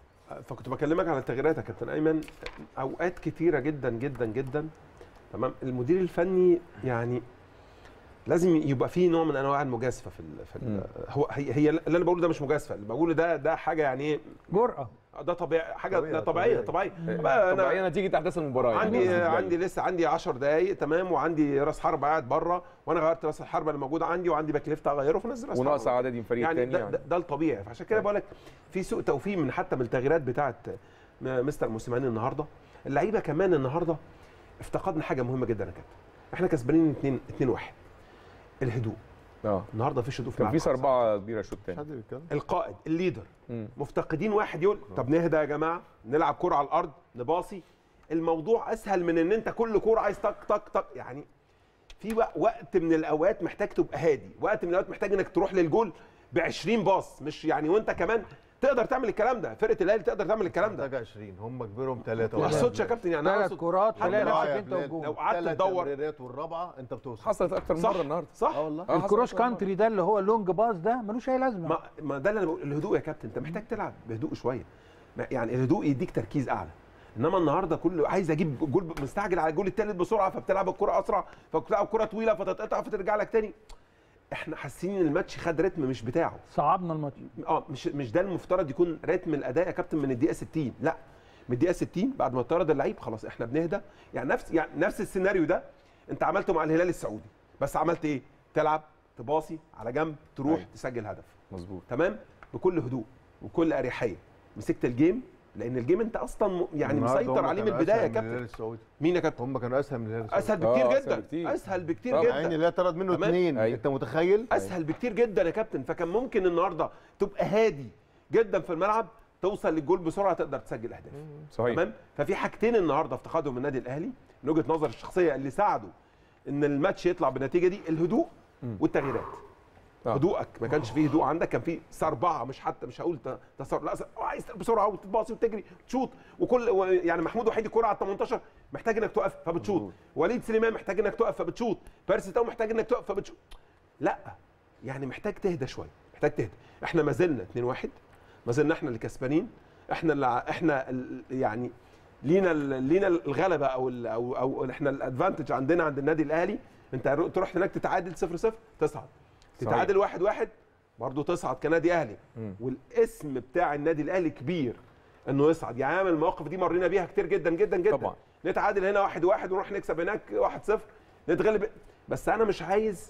فكنت بكلمك على التغييرات يا كابتن ايمن، اوقات كتيره جدا جدا جدا تمام، المدير الفني يعني لازم يبقى فيه نوع من انواع المجازفه في ال في ال هو هي, هي اللي انا بقوله ده مش مجازفه، اللي بقوله ده ده حاجه يعني ايه، جرأه، ده طبيعي، حاجه طبيعيه طبيعيه طبيعي. طبيعيه نتيجه احداث المباراه عندي يعني عندي لسه عندي عشر دقائق تمام، وعندي راس حرب قاعد بره، وانا غيرت راس الحرب اللي موجود عندي، وعندي باك ليفت اغيره فنزل راس وناقص عدد من فريق يعني تاني ده, يعني ده, ده الطبيعي. فعشان كده بقول لك في سوء توفيق من حتى من التغييرات بتاعه مستر موسيماني النهارده. اللعيبه كمان النهارده افتقدنا حاجه مهمه جدا يا كابتن، احنا كسبانين اتنين واحد، الهدوء. اه النهارده مفيش هدوء في كان في صربعه كبيره الشوط الثاني، القائد الليدر مم. مفتقدين واحد يقول طب نهدى يا جماعه، نلعب كوره على الارض، نباصي، الموضوع اسهل من ان انت كل كوره عايز طق طق طق. يعني في وقت من الاوقات محتاج تبقى هادي، وقت من الاوقات محتاج انك تروح للجول ب عشرين باص، مش يعني وانت كمان تقدر تعمل الكلام ده، فرقه الاهلي تقدر تعمل الكلام ده. محتاج عشرين، هم كبيرهم ثلاثه، ما اقصدش يا كابتن يعني ثلاث كرات تلاقي نفسك انت والجول، لو قعدت تدور التمريرات والرابعه انت بتوصل. حصلت اكتر من مره النهارده صح اه والله. الكروس كانتري ده اللي هو اللونج باص ده ملوش اي لازمه. ما, ما ده اللي انا بقول، الهدوء يا كابتن، انت محتاج تلعب بهدوء شويه، يعني الهدوء يديك تركيز اعلى. انما النهارده كله عايز اجيب جول، مستعجل على الجول الثالث بسرعه، فبتلعب الكره اسرع، فبتلعب الكره طويله فتتقطع فترجع لك تاني. احنا حاسين ان الماتش خد رتم مش بتاعه، صعبنا الماتش. اه مش مش ده المفترض يكون رتم الاداء يا كابتن من الدقيقه ستين، لا من الدقيقه ستين بعد ما طرد اللعيب خلاص احنا بنهدى. يعني نفس يعني نفس السيناريو ده انت عملته مع الهلال السعودي، بس عملت ايه؟ تلعب تباصي على جنب تروح أيوة. تسجل هدف مظبوط تمام، بكل هدوء وكل اريحيه، مسكت الجيم لان الجيم انت اصلا يعني النهاردة مسيطر هم عليه من كانوا البدايه يا أسهل من الهلال كابتن. السعودي. مين يا كابتن؟ هم كانوا اسهل من الهلال السعودي. اسهل بكتير آه، جدا أسهل بكتير. اسهل بكتير طبعاً. يعني جدا اللي طرد منه تمام؟ اثنين، أيوة. انت متخيل؟ اسهل بكتير جدا يا كابتن. فكان ممكن النهارده تبقى هادي جدا في الملعب، توصل للجول بسرعه، تقدر تسجل اهداف. صحيح. تمام. ففي حاجتين النهارده افتقدهم من النادي الاهلي من وجهه نظر الشخصيه اللي ساعدوا ان الماتش يطلع بالنتيجه دي، الهدوء والتغييرات. آه. هدوءك ما كانش فيه هدوء عندك، كان فيه سربعه، مش حتى مش هقول تسرع، لا سر- عايز بسرعه وتباصي وتجري وتشوط، وكل و- يعني محمود وحيد الكره على ال تمنتاشر محتاج انك توقف فبتشوط، وليد سليمان محتاج انك توقف فبتشوط، بيرسي تاو محتاج انك توقف فبتشوط. لا يعني محتاج تهدى شويه، محتاج تهدى. احنا ما زلنا اتنين واحد، ما زلنا احنا اللي كسبانين، احنا اللي ع- احنا ال- يعني لينا ال- لينا الغلبه او ال او او احنا الادفانتج عندنا عند النادي الاهلي. انت تروح هناك تتعادل صفر صفر تصعد، تتعادل واحد واحد برضه تصعد كنادي اهلي. مم. والاسم بتاع النادي الاهلي كبير انه يصعد. يعني المواقف دي مرينا بيها كتير جدا جدا جدا. طبعا. نتعادل هنا واحد واحد ونروح نكسب هناك واحد صفر نتغلب. بس انا مش عايز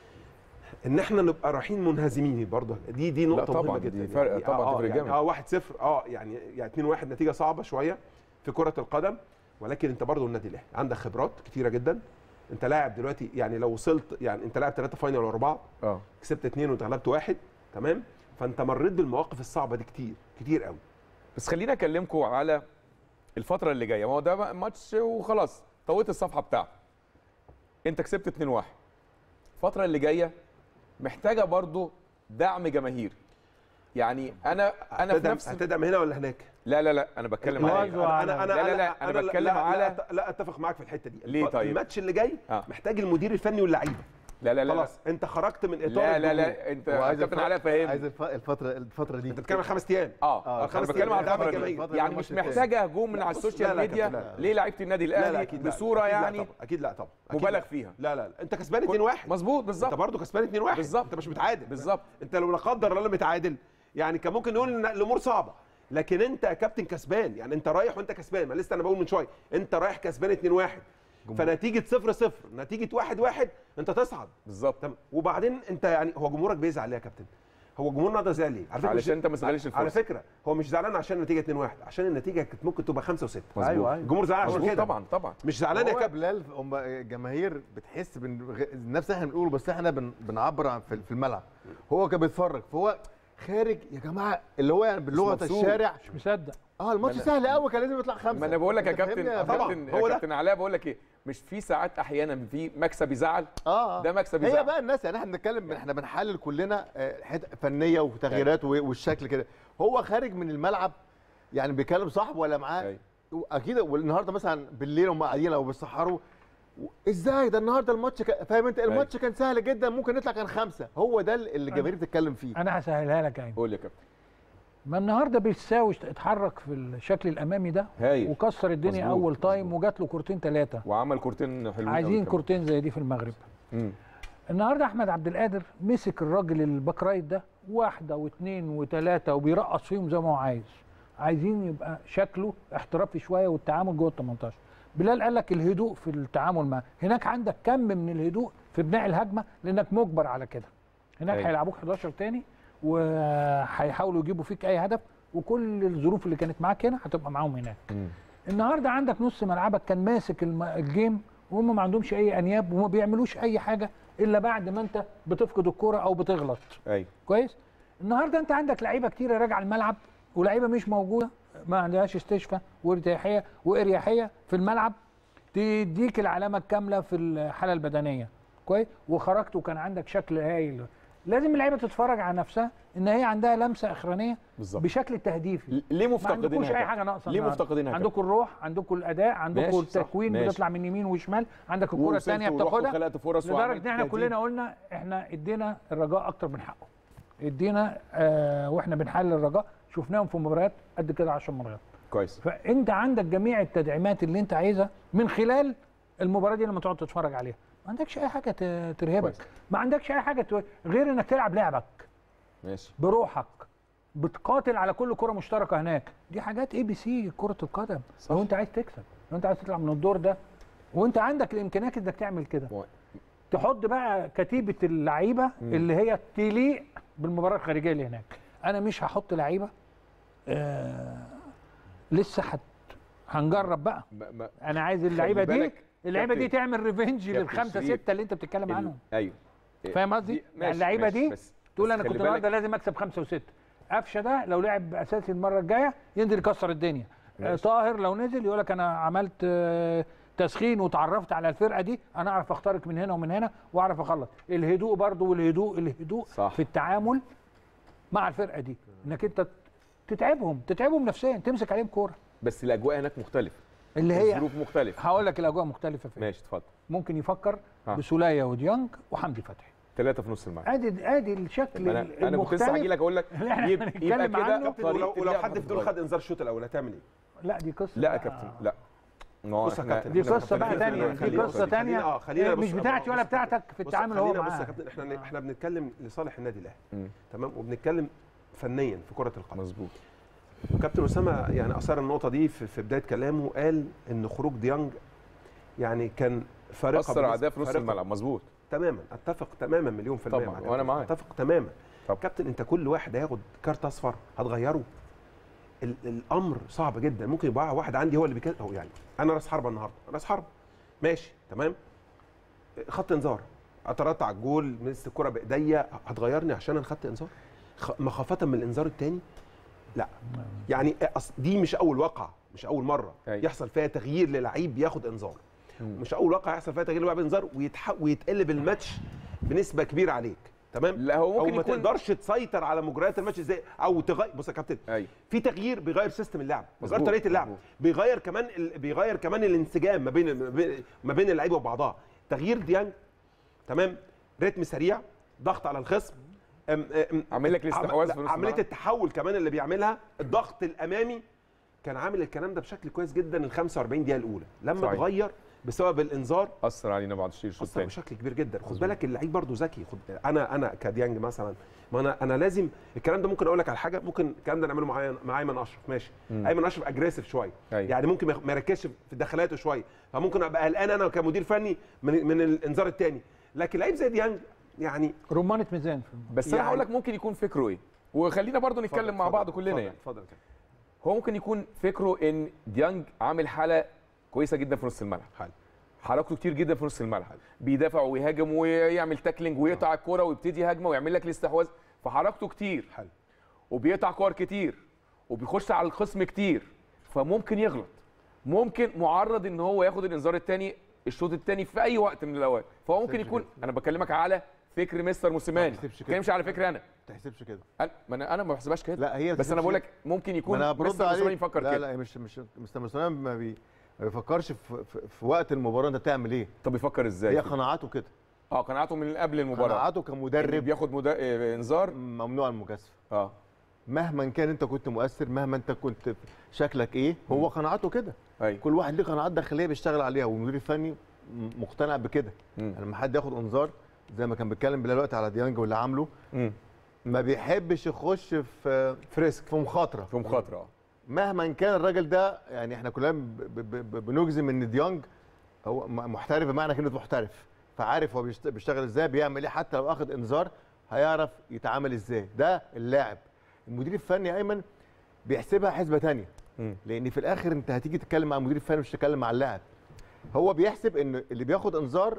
ان احنا نبقى رايحين منهزمين برضه. دي دي نقطه طبعاً، مهمه دي جدا. فرق يعني طبعاً آه تفرق يعني جامد. اه واحد صفر اه يعني يعني اتنين واحد نتيجه صعبه شويه في كره القدم، ولكن انت برضه النادي الاهلي عندك خبرات كتيره جدا. انت لاعب دلوقتي، يعني لو وصلت، يعني انت لاعب ثلاثه فاينل ورا بعض، اه كسبت اثنين واتغلبت واحد، تمام. فانت مريت بالمواقف الصعبه دي كتير كتير قوي. بس خليني اكلمكم على الفتره اللي جايه. ما هو ده بقى ماتش وخلاص، طويت الصفحه بتاعته. انت كسبت اتنين واحد. الفتره اللي جايه محتاجه برضو دعم جماهيري. يعني انا انا في هتدعم نفس هتدعم هنا ولا هناك؟ لا لا لا انا بتكلم لا، على انا انا انا لا لا لا انا بتكلم لا على لا, لا اتفق معاك في الحته دي. ليه طيب؟ الماتش اللي جاي آه. محتاج المدير الفني واللعيبه. لا لا لا خلاص انت خرجت من اطار لا لا الجمهور. لا انت هو عايز كابتن الف- علاء فاهمني. عايز الف- الفتره الفتره دي انت بتتكلم عن خمس ايام. اه آه، انا خمس بتكلم على أيام الفتره دعم دي. الجماهير. يعني مش محتاجه هجوم من لا، على بص، السوشيال لا لا يا ميديا كابتن، لا. ليه لعيبه النادي لا لا الاهلي اكيد لا. بصوره أكيد لا يعني طبعا. اكيد لا طبعا. أكيد مبالغ لا. فيها. لا لا لا انت كسبان اتنين واحد. مظبوط انت بالظبط برضه كسبان اتنين واحد. بالظبط. انت مش متعادل. بالظبط. انت لو لا قدر الله متعادل يعني كان ممكن نقول ان الامور صعبه، لكن انت يا كابتن كسبان. يعني انت رايح وانت كسبان، ما لسه انا بقول من شويه انت رايح كسبان اتنين واحد، فنتيجه صفر صفر نتيجه واحد واحد انت تصعد. بالظبط. تمام. وبعدين انت يعني هو جمهورك بيزعل ليه يا كابتن؟ هو جمهورنا ده زعل ليه؟ على فكره علشان مش- انت ما استغلتش على الفرصه. فكره هو مش زعلان عشان النتيجه اتنين واحد، عشان النتيجه كانت ممكن تبقى خمسة وستة. مظبوط. أيوة، أيوة. الجمهور زعلان عشان مظبوط كده. طبعا طبعا. مش زعلان يا هو كابتن. بلال هم الجماهير بتحس بن... غ- نفس اللي احنا بنقوله، بس احنا بن... بنعبر عن في في الملعب. هو كان بيتفرج فهو خارج يا جماعه، اللي هو يعني بلغه مبسوط. الشارع. مش مصدق. اه الماتش سهل قوي، كان لازم يطلع خمسه. ما انا بقول لك يا أنت كابتن فاهمني يا يا طبعاً، كابتن هو يا ده. كابتن علاء، بقول لك ايه، مش في ساعات احيانا في مكسب يزعل. اه ده مكسب هي يزعل. بقى الناس، يعني احنا بنتكلم، احنا بنحلل كلنا آه، حته فنيه وتغييرات و- والشكل كده. هو خارج من الملعب يعني بيكلم صاحبه ولا معاه. أيوة. اكيد. والنهارده مثلا بالليل هم قاعدين او بيسحروا، ازاي ده النهارده الماتش كان- فاهم انت، الماتش كان سهل جدا، ممكن نطلع كان خمسه. هو ده اللي الجماهير بتتكلم فيه. انا هسهلها لك يعني. قول يا كابتن. ما النهارده بيساوي اتحرك في الشكل الامامي ده هايل. وكسر الدنيا مظبوط، اول تايم مظبوط. وجات له كورتين ثلاثه. وعمل كورتين حلوين عايزين أوي كمان. كورتين زي دي في المغرب. مم. النهارده احمد عبد القادر مسك الراجل الباك رايت ده واحده واثنين وثلاثه وبيرقص فيهم زي ما هو عايز. عايزين يبقى شكله احترافي شويه والتعامل جوه ال تمنتاشر. بلال قال لك الهدوء في التعامل معاه، هناك عندك كم من الهدوء في بناء الهجمه لانك مجبر على كده. هناك أيوة. هيلعبوك حداشر تاني وهيحاولوا يجيبوا فيك اي هدف، وكل الظروف اللي كانت معاك هنا هتبقى معاهم هناك. مم. النهارده عندك نص ملعبك كان ماسك الم- الجيم وهم ما عندهمش اي انياب وما بيعملوش اي حاجه الا بعد ما انت بتفقد الكوره او بتغلط. ايوه. كويس. النهارده انت عندك لعيبه كتيره راجعه الملعب ولعيبه مش موجوده، ما عندهاش استشفاء وارتياحيه واريحيه في الملعب تديك العلامه الكامله في الحاله البدنيه. كويس. وخرجت وكان عندك شكل هايل. لازم اللعيبه تتفرج على نفسها ان هي عندها لمسه اخرانيه بالظبط. بشكل تهديفي. ليه ما مفتقدينها عندكوش يا اي كابتن؟ حاجه ناقصه. ليه النهاردة. مفتقدينها يا عندكم الروح، عندكم الاداء، عندكم ماشي، صح، التكوين، ماشي. بتطلع من يمين وشمال، عندك الكره ووصلت الثانيه ورحت بتاخدها. وخلقت فرص لدرجه وعملت ان احنا تهديد. كلنا قلنا احنا ادينا الرجاء اكتر من حقه. ادينا آه واحنا بنحلل الرجاء شفناهم في مباريات قد كده عشر مرات. كويس. فانت عندك جميع التدعيمات اللي انت عايزها من خلال المباراه دي لما تقعد تتفرج عليها. ما عندكش اي حاجه ت- ترهبك. كويس. ما عندكش اي حاجه ت- غير انك تلعب لعبك ماشي. بروحك، بتقاتل على كل كره مشتركه هناك. دي حاجات اي بي سي كره القدم. لو انت عايز تكسب، لو انت عايز تطلع من الدور ده وانت عندك الامكانيات انك تعمل كده، و- تحط بقى كتيبه اللعيبه اللي هي تليق بالمباراه الخارجيه اللي هناك. انا مش هحط لعيبه آه لسه حت... هنجرب بقى. ما ما انا عايز اللعيبه خلي دي بالك اللعيبه دي كابتن- تعمل ريفنج كابتن للخمسه شريف، سته اللي انت بتتكلم ال- عنهم. ايوه فاهم قصدي؟ دي- يعني ماشي- اللعيبه ماشي، دي بس- تقول بس انا خلي كنت بالك- النهارده لازم اكسب خمسه وسته. قفشه ده لو لعب اساسي المره الجايه ينزل يكسر الدنيا. آه ماشي. طاهر لو نزل يقول لك انا عملت آه تسخين وتعرفت على الفرقه دي، انا اعرف اخترق من هنا ومن هنا واعرف اخلص. الهدوء برضو والهدوء الهدوء صح. في التعامل مع الفرقه دي، انك انت تتعبهم تتعبهم نفسيا، تمسك عليهم كوره بس الاجواء هناك مختلفه، اللي هي الظروف مختلفه. هقول لك الاجواء مختلفه فين. ماشي اتفضل. ممكن يفكر آه. بسوليه وديانج وحمدي فتحي. ثلاثه في نص الملعب. ادي ادي الشكل انا انا كنت لسه هاجي لك اقول لك اللي احنا يبقى- بنتكلم يبقى كده عنه. كابتن ولو, طريقة ولو اللعب حد في دول هتتغير. خد انذار الشوط الاول هتعمل ايه؟ لا دي قصه لا يا بقى. كابتن لا. ما هو بص يا إحنا- كابتن، دي إحنا قصه بقى خلينا- ثانيه، دي خلينا- قصه خلينا- ثانيه اه خلينا مش بص- بتاعتي ولا بص- بتاعتك في بص- التعامل هو خلينا بص يا معاه. كابتن، احنا احنا بنتكلم لصالح النادي الاهلي مم. تمام، وبنتكلم فنيا في كره القدم. مظبوط. وكابتن اسامه يعني اثار النقطه دي في, في بدايه كلامه، قال ان خروج ديانج يعني كان فارقه اثر على ده في نص فارقة. الملعب. مظبوط. تماما، اتفق تماما مليون في المية طبعاً، مع وأنا كابتن. معاك. اتفق تماما. طب. كابتن انت كل واحد هياخد كارت اصفر هتغيره؟ ال الامر صعب جدا. ممكن يبقى واحد عندي هو اللي بيكلم، او يعني انا راس حربه النهارده، راس حربه ماشي تمام، خدت انذار، اعترضت على الجول، مسكت الكره بايديا، هتغيرني عشان انا خدت انذار؟ خ- مخافه من الانذار الثاني؟ لا. يعني أص- دي مش اول واقعه، مش اول مره أيوة. يحصل فيها تغيير للعيب ياخد انذار. مم. مش اول واقعه يحصل فيها تغيير للعيب انذار ويتح... ويتقلب الماتش بنسبه كبيره عليك. تمام. لا هو او ممكن ما يكون تقدرش تسيطر على مجريات الماتش ازاي، او تغير. بص يا كابتن، ايوه في تغيير بيغير سيستم اللعب، بيغير مظبوط، طريقه اللعب، مظبوط. بيغير كمان ال... بيغير كمان الانسجام ما بين ما بين- ما بين اللعيبه وبعضها. تغيير ديانج تمام، رتم سريع، ضغط على الخصم، أم أم عامل لك الاستحواذ عم- في نص عمليه الملعب. التحول كمان اللي بيعملها، الضغط الامامي، كان عامل الكلام ده بشكل كويس جدا ال خمسة وأربعين دقيقه الاولى. لما صحيح. اتغير بسبب الانذار اثر علينا بعد الشيء الشوط اثر الثاني. بشكل كبير جدا. خد مظبوط. بالك اللعيب برضه ذكي. خد انا انا كديانج مثلا، ما انا انا لازم الكلام ده. ممكن اقول لك على حاجه، ممكن الكلام ده نعمله مع مع ايمن اشرف ماشي. مم. ايمن اشرف اجريسيف شويه، أيوة. يعني ممكن ما ما يركزش في دخلاته شويه، فممكن ابقى قلقان انا كمدير فني من من الانذار الثاني. لكن لعيب زي ديانج يعني رمانه ميزان في الموضوع. بس انا يعني- هقول لك ممكن يكون فكره ايه، وخلينا برضو نتكلم مع بعض كلنا يعني. اتفضل يا كابتن. هو ممكن يكون فكره ان ديانج عامل حاله كويسه جدا في نص الملعب. حلو. حركته كتير جدا في نص الملعب، بيدافع ويهاجم ويعمل تاكلينج ويقطع الكوره ويبتدي هجمه ويعمل لك الاستحواذ، فحركته كتير حلو. وبيقطع كور كتير وبيخش على الخصم كتير، فممكن يغلط، ممكن معرض ان هو ياخد الانذار الثاني الشوط الثاني في اي وقت من الاوقات. فهو ممكن تحسبش يكون، كده. انا بكلمك على فكر مستر موسيماني، ما ما تحسبش كده. بتكلمش على فكر انا. ما تحسبش كده. أنا- ما انا انا ما بحسبهاش كده. لا هي ما بس انا تحسبش بقول كده. لك ممكن ما يكون انا برد مستر موسيماني عليك. يفكر لا كده. لا مش مش مستر موسيماني ما, بي... ما بيفكرش في, في, في وقت المباراه انت بتعمل ايه. طب يفكر ازاي؟ هي قناعاته كده. اه قناعته من قبل المباراه، قناعاته اللي كمدرب بياخد مدا... آه، انذار. ممنوع المجازفه. اه مهما كان انت كنت مؤثر، مهما انت كنت شكلك ايه، هو قناعته كده. ايوه كل واحد ليه قناعات داخليه بيشتغل عليها، والمدير الفني م- مقتنع بكده. مم. لما حد ياخد انذار زي ما كان بيتكلم بلال دلوقتي على ديانج واللي عامله، مم. ما بيحبش يخش في فريسك في مخاطره. في مخاطره اه مهما كان الراجل ده، يعني احنا كلنا ب- ب- ب- بنجزم ان ديانج هو م- محترف بمعنى كلمه محترف، فعارف هو بيشت- بيشتغل ازاي، بيعمل ايه، حتى لو اخد انذار هيعرف يتعامل ازاي. ده اللاعب. المدير الفني ايمن بيحسبها حسبه ثانيه، مم. لان في الاخر انت هتيجي تتكلم مع المدير الفني مش تتكلم مع اللاعب. هو بيحسب ان اللي بياخد انذار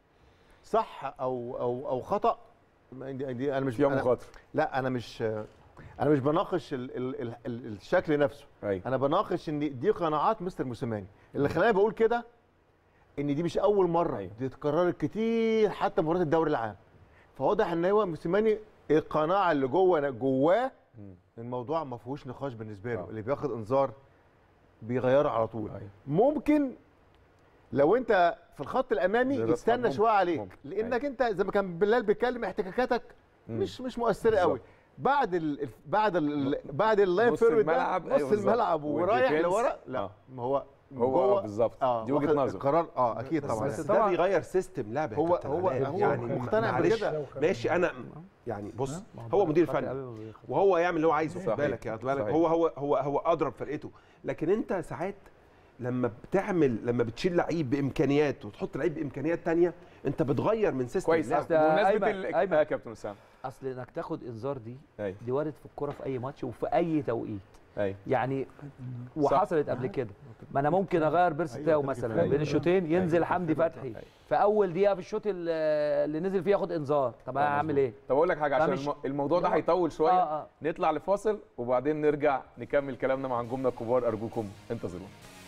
صح او او او خطا. دي دي انا مش فيها أنا مخاطره. لا انا مش انا مش بناقش ال ال ال ال الشكل نفسه، ايوه انا بناقش ان دي قناعات مستر موسيماني. اللي خلاني بقول كده ان دي مش اول مره، أيوة. دي اتكررت كتير حتى مباراه الدوري العام. فواضح ان هو موسيماني القناعه اللي جوه جواه مم. الموضوع ما فيهوش نقاش بالنسبه له. آه. اللي بياخد انذار بيغيره على طول. أيوة. ممكن لو انت في الخط الامامي بالراس يستنى ممكن. شويه عليك، ممكن. لانك انت زي ما كان بلال بيتكلم احتكاكاتك مم. مش مش مؤثره قوي. بالظبط. بعد ال بعد ال بعد اللاين نص فيرود الملعب، نص أيوة بالظبط. الملعب ورايح والديفنس. لورا، لا آه. ما هو هو جوه- آه بالظبط. اه دي وجهة واخد نظر. القرار. اه اكيد بس, طبعا. بس بس ده طبعاً بيغير سيستم لعب يا هو- كابتن هو- علاء. هو يعني مقتنع معلش، بكده. ماشي انا يعني بص، هو مدير فني وهو يعمل اللي هو عايزه. خد صحيح. بالك يا خد بالك، صحيح. هو هو هو هو اضرب فرقته. لكن انت ساعات لما بتعمل لما بتشيل لعيب بامكانيات وتحط لعيب بامكانيات ثانيه، انت بتغير من سيستم كويس. اللعب. أصل بمناسبه أيمن- ال- أيمن. آه يا كابتن اسامه. اصل انك تاخد انذار دي ايوه دي وارد في الكوره في اي ماتش وفي اي توقيت. ايوه يعني وحصلت قبل كده. ما انا ممكن اغير بيرسي تاو مثلا بين الشوطين، ينزل حمدي فتحي في اول دقيقه في الشوط اللي نزل فيه ياخد انذار، طب هعمل ايه؟ طب اقول لك حاجه عشان فمش- الموضوع ده هيطول شويه. آه آه. نطلع لفاصل وبعدين نرجع نكمل كلامنا مع نجومنا الكبار، ارجوكم انتظرونا.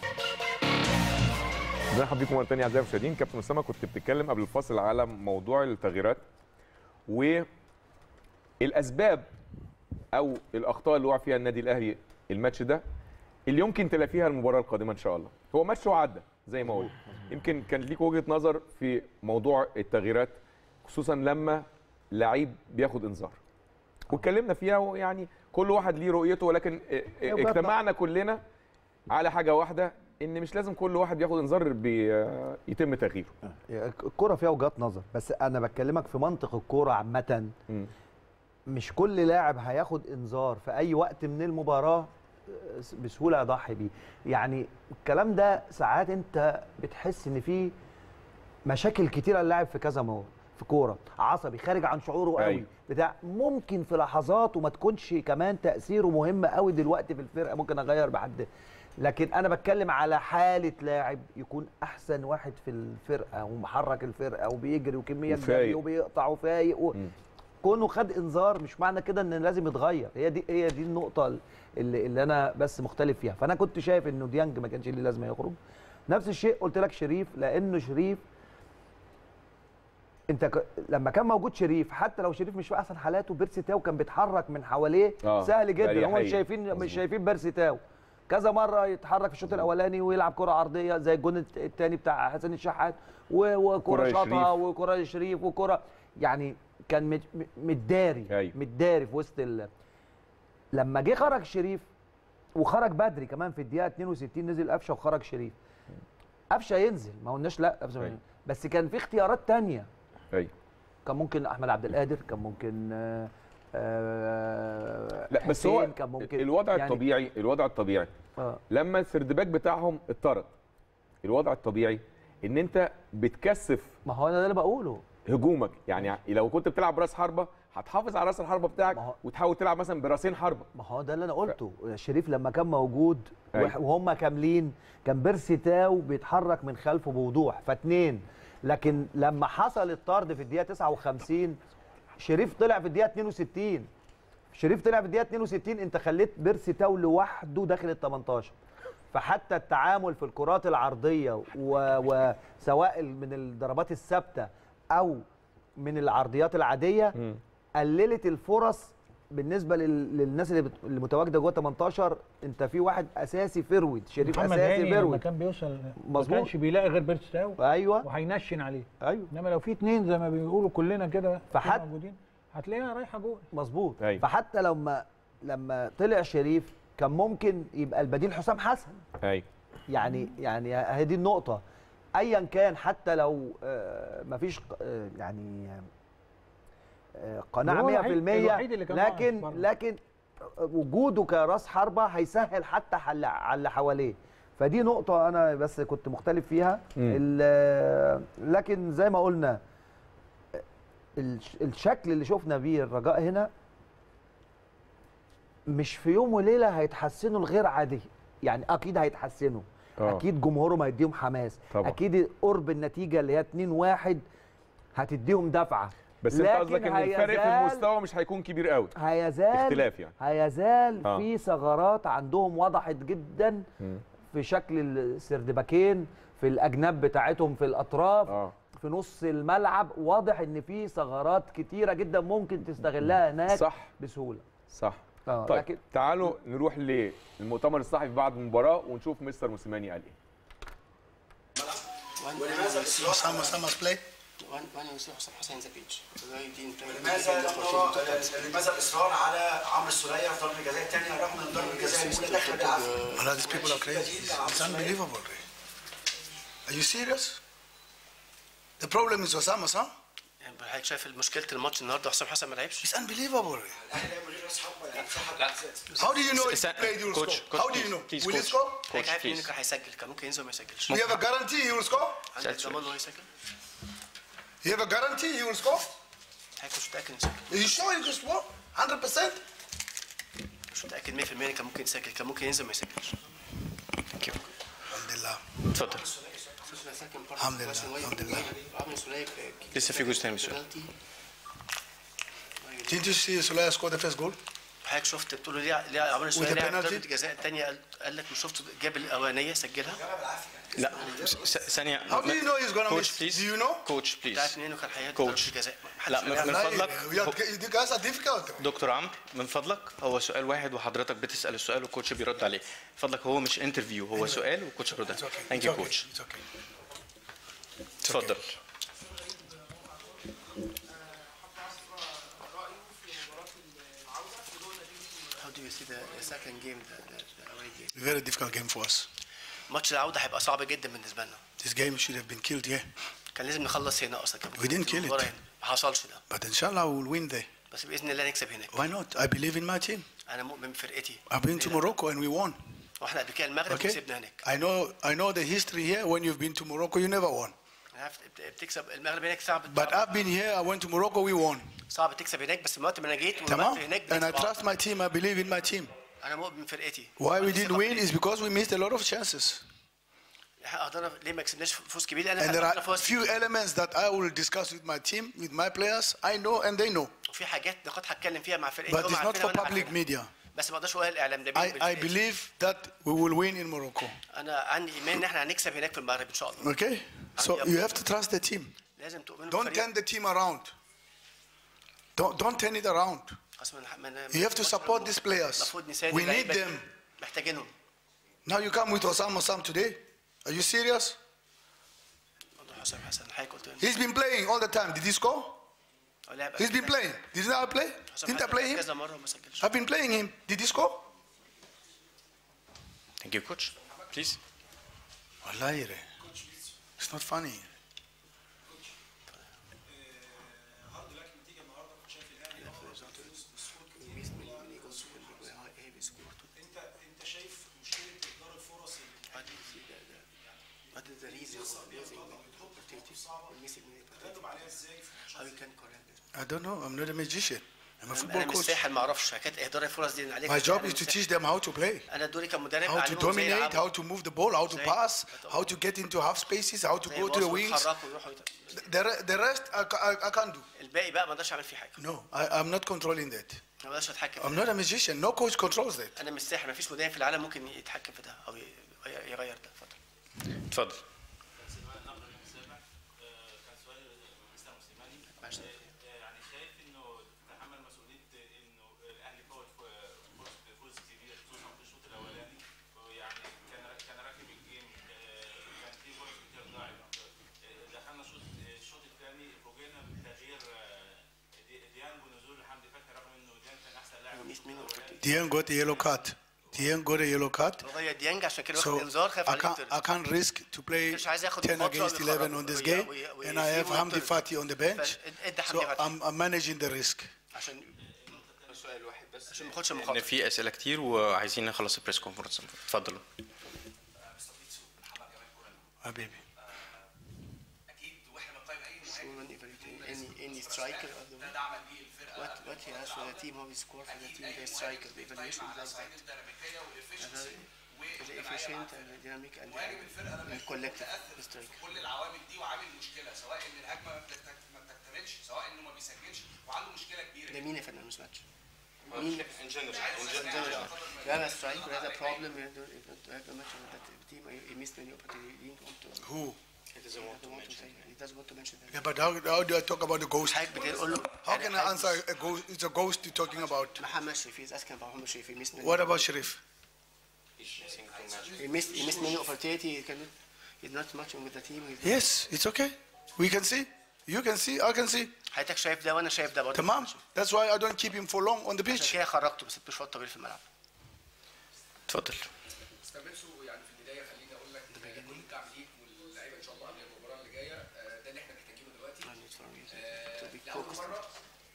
مرحبا بيكم مره ثانيه اعزائي المشاهدين. كابتن اسامه كنت بتتكلم قبل الفاصل على موضوع التغييرات والاسباب او الاخطاء اللي وقع فيها النادي الاهلي الماتش ده اللي يمكن تلافيها المباراه القادمه ان شاء الله. هو ماتش وعدى زي ما قلت، يمكن كان ليك وجهه نظر في موضوع التغييرات خصوصا لما لعيب بياخد انذار واتكلمنا فيها، ويعني كل واحد ليه رؤيته، ولكن اجتمعنا كلنا على حاجه واحده، ان مش لازم كل واحد بياخد انذار بيتم تغييره. الكوره فيها وجهات نظر، بس انا بكلمك في منطق الكوره عامه. مش كل لاعب هياخد انذار في اي وقت من المباراه بسهوله يضحي بيه. يعني الكلام ده ساعات انت بتحس ان في مشاكل كتيره اللاعب في كذا موضوع، في كوره عصبي خارج عن شعوره قوي أيوة. بتاع ممكن في لحظات وما تكونش كمان تاثيره مهم قوي دلوقتي في الفرقه، ممكن اغير بحد. لكن انا بتكلم على حاله لاعب يكون احسن واحد في الفرقه ومحرك الفرقه وبيجري وكميه جري وبيقطع وفايق و... كونه خد انذار مش معنى كده ان لازم يتغير. هي دي هي دي النقطه اللي, اللي انا بس مختلف فيها. فانا كنت شايف انه ديانج ما كانش ليه لازمه يخرج. نفس الشيء قلت لك شريف، لانه شريف انت ك... لما كان موجود شريف، حتى لو شريف مش في احسن حالاته، بيرسي تاو كان بيتحرك من حواليه آه. سهل جدا. هم مش شايفين مش شايفين بيرسي تاو كذا مره يتحرك في الشوط الاولاني ويلعب كره عرضيه زي الجون الثاني بتاع حسين الشحات، وكره شاطها وكره شريف وكره، يعني كان متداري أيوة. متداري في وسط ال... لما جه خرج شريف وخرج بدري كمان في الدقيقه اتنين وستين، نزل قفشه وخرج شريف. قفشه ينزل، ما قلناش لا قفشه أيوة. بس كان في اختيارات ثانيه. ايوه كان ممكن احمد عبد القادر، كان ممكن آآ آآ لا بس هو كان ممكن الوضع يعني الطبيعي الوضع الطبيعي آه. لما السردباك بتاعهم اتطرد، الوضع الطبيعي ان انت بتكثف. ما هو انا ده اللي بقوله، هجومك. يعني لو كنت بتلعب براس حربه هتحافظ على راس الحربه بتاعك وتحاول تلعب مثلا براسين حربه. ما هو ده اللي انا قلته. ف... شريف لما كان موجود أيوة. وهم كاملين كان بيرسي تاو بيتحرك من خلفه بوضوح فاتنين. لكن لما حصل الطرد في الدقيقه تسعة وخمسين، شريف طلع في الدقيقه اتنين وستين. شريف طلع في الدقيقه اتنين وستين، انت خليت بيرسي تاو لوحده داخل ال تمنتاشر. فحتى التعامل في الكرات العرضيه وسواء من الضربات الثابته او من العرضيات العاديه م. قللت الفرص بالنسبه للناس اللي متواجده جوه تمنتاشر. انت في واحد اساسي فيرود، شريف اساسي فيرود، لما كان بيوصل ما كانش بيلاقي غير بيرسي تاو. ايوه وهينشن عليه. ايوه انما لو في اثنين زي ما بيقولوا كلنا كده فحت... موجودين هتلاقيها رايحه جول. مظبوط. فحتى لما لما طلع شريف كان ممكن يبقى البديل حسام حسن. ايوه يعني يعني هي دي النقطه. ايا كان حتى لو مفيش يعني قناعه مية في المية، لكن لكن وجوده كراس حربه هيسهل حتى على اللي حواليه. فدي نقطه انا بس كنت مختلف فيها. لكن زي ما قلنا الشكل اللي شفنا بيه الرجاء هنا مش في يوم وليله هيتحسنوا الغير عادي. يعني اكيد هيتحسنوا أوه. اكيد جمهورهم هيديهم حماس طبعا. اكيد قرب النتيجه اللي هي اتنين واحد هتديهم دفعه. بس انت قصدك ان الفرق في المستوى مش هيكون كبير قوي، هيزال اختلاف يعني هيزال آه. في ثغرات عندهم وضحت جدا م. في شكل السردباكين، في الاجناب بتاعتهم، في الاطراف آه. في نص الملعب. واضح ان في ثغرات كتيره جدا ممكن تستغلها هناك صح بسهوله. صح آه. طيب لكن تعالوا نروح للمؤتمر الصحفي بعد المباراه ونشوف مستر موسيماني قال ايه. ولماذا الاصرار لماذا الاصرار على عمرو السوليه في ضربه الجزاء الثانيه رغم ان ضربه الجزاء الاولى داخله بالعافيه؟ والله these people are crazy. It's unbelievable. Are you serious? The problem is Osama, huh? حضرتك شايف مشكله الماتش النهارده حسام حسن ما لعبش؟ It's unbelievable. الاهلي من غير راس حربه يعني How do you know he played he will score? How do you know? Will he score? حضرتك عارف انه كان هيسجل، كان ممكن ينزل وما يسجلش. You have a guarantee he will score? عندك ضمان انه هيسجل؟ You have a guarantee he will score? حضرتك مش متاكد انه يسجل. Are you sure he will score? one hundred percent? مش متاكد مية في المية كان ممكن يسجل، كان ممكن ينزل ما يسجلش. الحمد لله. اتفضل. الحمد لله الحمد لله. لسه في جزء تاني من السؤال. Didn't you see Solaya score the first goal? حضرتك شفت بتقول له ليه ليه عمرو السولية لعب ضربة جزاء الثانية، قال, قال لك مش شفت جاب الأولانية سجلها؟ لا ثانية. How do you know he's gonna Coach, miss? please. Do you know? Coach, please. تعرف منين كان هيهدف ضربة جزاء؟ لا من فضلك. You guys are difficult. دكتور عمرو من فضلك، هو سؤال واحد وحضرتك بتسأل السؤال والكوتش بيرد عليه. من فضلك هو مش انترفيو، هو سؤال والكوتش بيرد عليه. ثانك يو كوتش. اتفضل. How do you see the, the second game, the, the, the away game? Very difficult game for us. ماتش العودة هيبقى صعب جدا بالنسبة لنا. This game should have been killed here. كان لازم نخلص هنا أصلا. We didn't kill it. ما حصلش ده. But inshallah we will win there. بس بإذن الله نكسب هناك. Why not? I believe in my team. أنا مؤمن بفرقتي. I've been to Morocco and we won. واحنا قبل كده المغرب وكسبنا هناك. I know I know the history here. When you've been to Morocco you never won. عارف بتكسب المغرب هناك صعب. But I've been here. I went to Morocco. We won. صعب تكسب هناك بس الوقت ما انا جيت تمام. وقت هناك. And I trust my team. I believe in my team. أنا مؤمن بفرقتي. Why we didn't win is because we missed a lot of chances. قدرنا ليه ما كسبناش فوز كبير؟ And there are few elements that I will discuss with my team, with my players. I know and they know. وفي حاجات نقاط هتكلم فيها مع فرقتي. But it's not for public media. بس ما اقدرش اقول الاعلام ده. I I believe that we will win in Morocco. انا عندي ايمان ان احنا هنكسب هناك في المغرب ان شاء الله. Okay. So you have to trust the team. لازم تؤمنوا Don't turn the team around. Don't don't turn it around. You have to support these players. We need them. محتاجينهم. Now you come with Osama Sam today. Are you serious? He's been playing all the time. Did he score? He's been playing. Didn't I play? Didn't I play him? I've been playing him. Did he score? Thank you, coach. Please. Wallahi, it's not funny. I don't know. I'm not a magician. I'm a football coach. My job is to teach them how to play, how to dominate, how to move the ball, how to pass, how to get into half spaces, how to go to the wings. The, the rest I, I, I can't do. No, I, I'm not controlling that. I'm not a magician. No coach controls that. أنا مش ساحر، مفيش مدرب في العالم ممكن يتحكم في ده أو يغير ده. اتفضل. اتفضل. يعني شايف انه تحمل مسؤوليه انه الاهلي فوت فوز كبير خصوصا في الشوط الاولاني، ويعني كان كان راكب الجيم، كان في فرص كتير ضاعت. دخلنا الشوط الشوط الثاني فوجئنا بتغيير ديانج ونزول حمدي فتحي رغم انه ديانج كان احسن لاعب. Dieng got a yellow card. Dieng got a yellow card. So I can't, I can't risk to play ten against eleven on this game, and I have Hamdi Fati on the bench. So I'm, I'm managing the risk. ان في اسئله كتير وعايزين نخلص البريس كونفرنس. اتفضلوا. حبيبي. What what he has for the team, how he scored for the team, the striker, the evaluation is like that. The efficient and the dynamic and the collective striker. كل العوامل دي وعامل مشكله سواء ان الهجمه ما بتكتملش سواء انه ما بيسجلش وعنده مشكله كبيره. ده مين يا فندم مش ماتش؟ مين؟ in general. In general. You have a striker has a problem. You have a match with that team. He missed many opportunities. Who? He doesn't want to want to say. He doesn't want to mention that. Yeah, but how, how do I talk about the ghost? How can I answer a ghost? It's a ghost you're talking about. Muhammad Sharif is asking about Muhammad Sharif. He missed many. What about Sharif? He missed. He missed many opportunities. He cannot. He's not matching with the team. Yes, it's okay. We can see. You can see. I can see. حضرتك شايف ده وانا شايف ده برضه. تمام. That's why I don't keep him for long on the pitch. عشان كده خرجته بس مش وقت طويل في الملعب. اتفضل. استمرسوا يعني في البدايه خليني اقول لك كل الدعم ليك واللعيبه ان شاء الله قبل المباراه اللي جايه ده اللي احنا محتاجينه دلوقتي. لاول مره.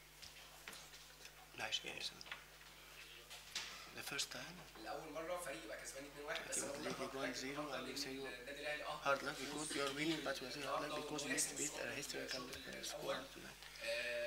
معلش يا سيدي. The first time. لاول مره فريق يبقى كسبان اتنين واحد بس النادي الاهلي اه hard luck because you are winning but you are hard luck because you missed beat a historical score tonight.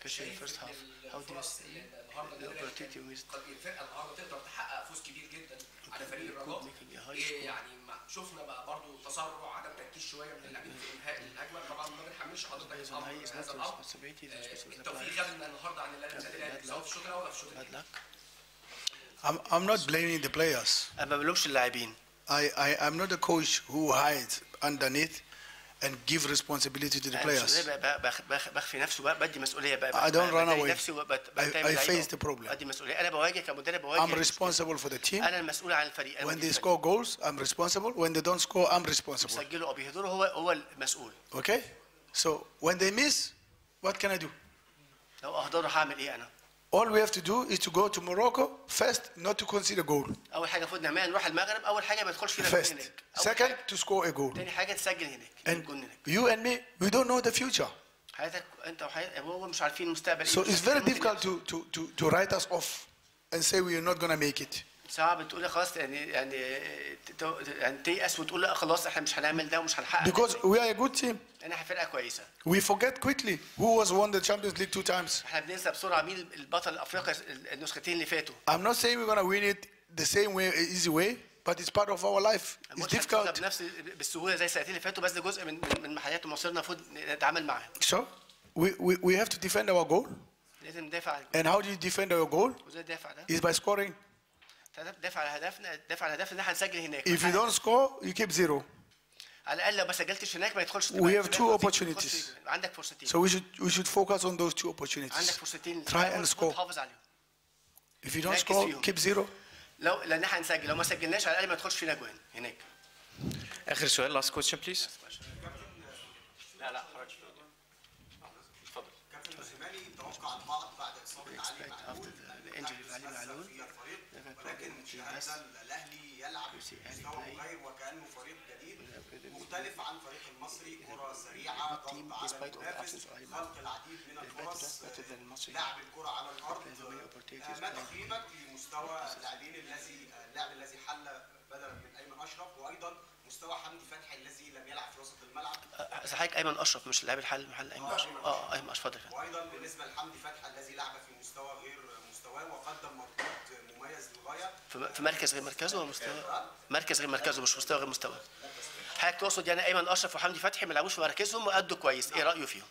especially in the first half. How do you see the opportunity with الفرقه النهارده تقدر تحقق فوز كبير جدا على فريق الرجاء. إيه يعني شفنا بقى برضه تسرع، عدم تركيز شويه من اللاعبين في انهاء الهجمه. طبعا ما بنحملش حضرتك الامر هذا الامر. التوفيق غاب النهارده عن النادي الاهلي سواء في الشوط الاول او في الشوط الثاني. I'm, I'm not blaming the players. أنا ما بلومش اللاعبين. I, I, I'm not a coach who hides underneath and give responsibility to the players. بخفي نفسي بدي مسؤولية. I don't run away. I, I face the problem. بدي مسؤولية. أنا بواجه كمدرب بواجه. I'm responsible for the team. أنا المسؤول عن الفريق. When they score goals, I'm responsible. When they don't score, I'm responsible. يسجلوا أو بيهدروا هو هو المسؤول. Okay? So when they miss, what can I do? لو أهدروا هعمل إيه أنا؟ All we have to do is to go to Morocco first, not to concede a goal. أول حاجة المفروض نعملها نروح المغرب. أول حاجة ما يدخلش فينا First. Second, to score a goal. تاني حاجة تسجل هناك. And you and me, we don't know the future. حياتك أنت وحياتك هو مش عارفين المستقبل. So it's very difficult to to to to write us off and say we are not gonna make it. صعب تقول خلاص يعني يعني يعني تيأس وتقول لا خلاص احنا مش هنعمل ده ومش هنحقق. Because we are a good team. احنا فرقة كويسة. We forget quickly who was won the Champions League two times. احنا بننسى بسرعة مين البطل الأفريقي النسختين اللي فاتوا. I'm not saying we're gonna win it the same way, easy way, but it's part of our life. It's difficult. بنفس بالسهولة زي السنتين اللي فاتوا، بس ده جزء من من حياة مصيرنا المفروض نتعامل معاه. So we we we have to defend our goal. لازم ندافع. And how do you defend our goal? وازاي ندافع ده؟ Is by scoring. دافع على هدفنا، دافع على هدفنا ان احنا نسجل هناك. If you don't score, you keep zero. على الأقل لو ما سجلتش هناك ما يدخلش. We have two opportunities. عندك فرصتين. So we should we should focus on those two opportunities. عندك فرصتين. Try and score. تحافظ عليهم. If you don't score, keep zero. لو لان احنا هنسجل، لو ما سجلناش على الأقل ما يدخلش فينا جوان هناك. آخر سؤال last question please. لا لا خرج. اتفضل. كابتن موسيماني توقع البعض بعد إصابة علي معلول ولكن شاهدنا الاهلي يلعب بمستوى مغاير وكانه فريق جديد مختلف عن فريق المصري. كره سريعه، ضغط على المنافس، خلق العديد من الفرص، لعب الكره على الارض. ما تقييمك لمستوى اللاعبين الذي اللاعب الذي حل بدلا من ايمن اشرف، وايضا مستوى حمدي فتحي الذي لم يلعب في وسط الملعب؟ صحيح ايمن اشرف مش لاعب الحل محل ايمن اشرف. اه ايمن اشرف اتفضل. وايضا بالنسبه لحمدي فتحي الذي لعب في مستوى غير مستواه وقدم مردود مميز للغايه في مركز غير مركزه ومستوى مركز غير مركزه مش مستوى غير مستواه. حضرتك تقصد يعني ايمن اشرف وحمدي فتحي ما لعبوش في مراكزهم وادوا كويس، ايه رايه فيهم؟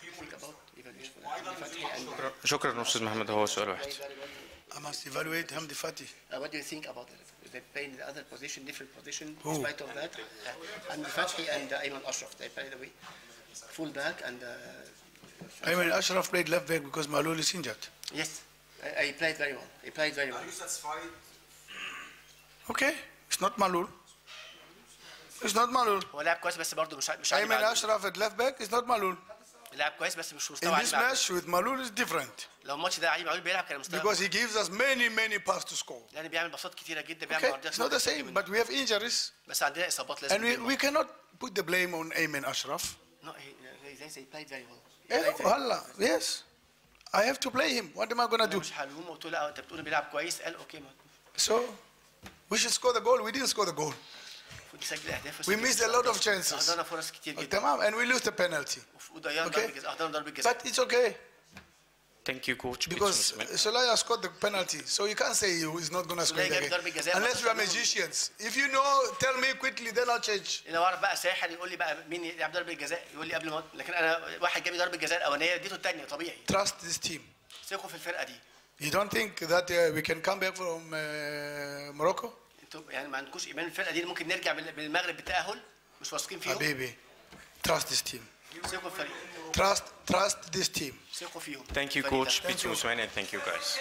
شكرا استاذ محمد. هو سؤال واحد. I must evaluate Hamdi Fatih. Uh, what do you think about it? They play in the other position, different position. Who? In spite of that, uh, Hamdi Fatih and uh, Ayman Ashraf, they play the way full back and. Uh, Ayman Ashraf played left back because Malul is injured. Yes, I, I played very well. He played very well. Are you satisfied? Okay, it's not Malul. It's not Malul. هو لاعب كويس بس برضه مش مش Ayman Ashraf at left back is not Malul. لاعب كويس بس مش مستوى In عالي. this match with Malul is different. لو الماتش ده علي معلول بيلعب كان مستوى. Because he gives us many many passes to score. يعني بيعمل باصات كتيرة جدا، بيعمل Okay, عرضيات. it's not the same, but we have injuries. بس عندنا إصابات لازم. And we we cannot put the blame on Ayman Ashraf. No, he, he, he played very well. Eh, والله, yes. I have to play him. What am I gonna do? مش هلومه وقلت له لا أنت بتقول بيلعب كويس، قال أوكي. So we should score the goal. We didn't score the goal. نسجل أهداف. We missed a lot of chances. أهدرنا فرص كتير جدا. تمام, and we lose the penalty. وضيعنا ضربة جزاء، أهدرنا ضربة جزاء. But it's okay. Thank you coach. Because Solaya scored the penalty, so you can't say he's not gonna score it again. Unless you are magicians. If you know, tell me quickly, then I'll change. لو أعرف بقى ساحر يقول لي بقى مين يلعب ضربة جزاء يقول لي قبل ما، لكن أنا واحد جاب لي ضربة جزاء الأولانية اديته الثانية طبيعي. Trust this team. ثقوا في الفرقة دي. You don't think that uh, we can come back from uh, Morocco? انتوا يعني ما عندكوش إيمان الفرقة دي ممكن نرجع بالمغرب بالتأهل؟ مش واثقين فيهم. حبيبي, trust this team. ثقوا في الفريق. Trust, trust this team. ثقوا فيهم. Thank you coach Peter Mousmani and thank you guys.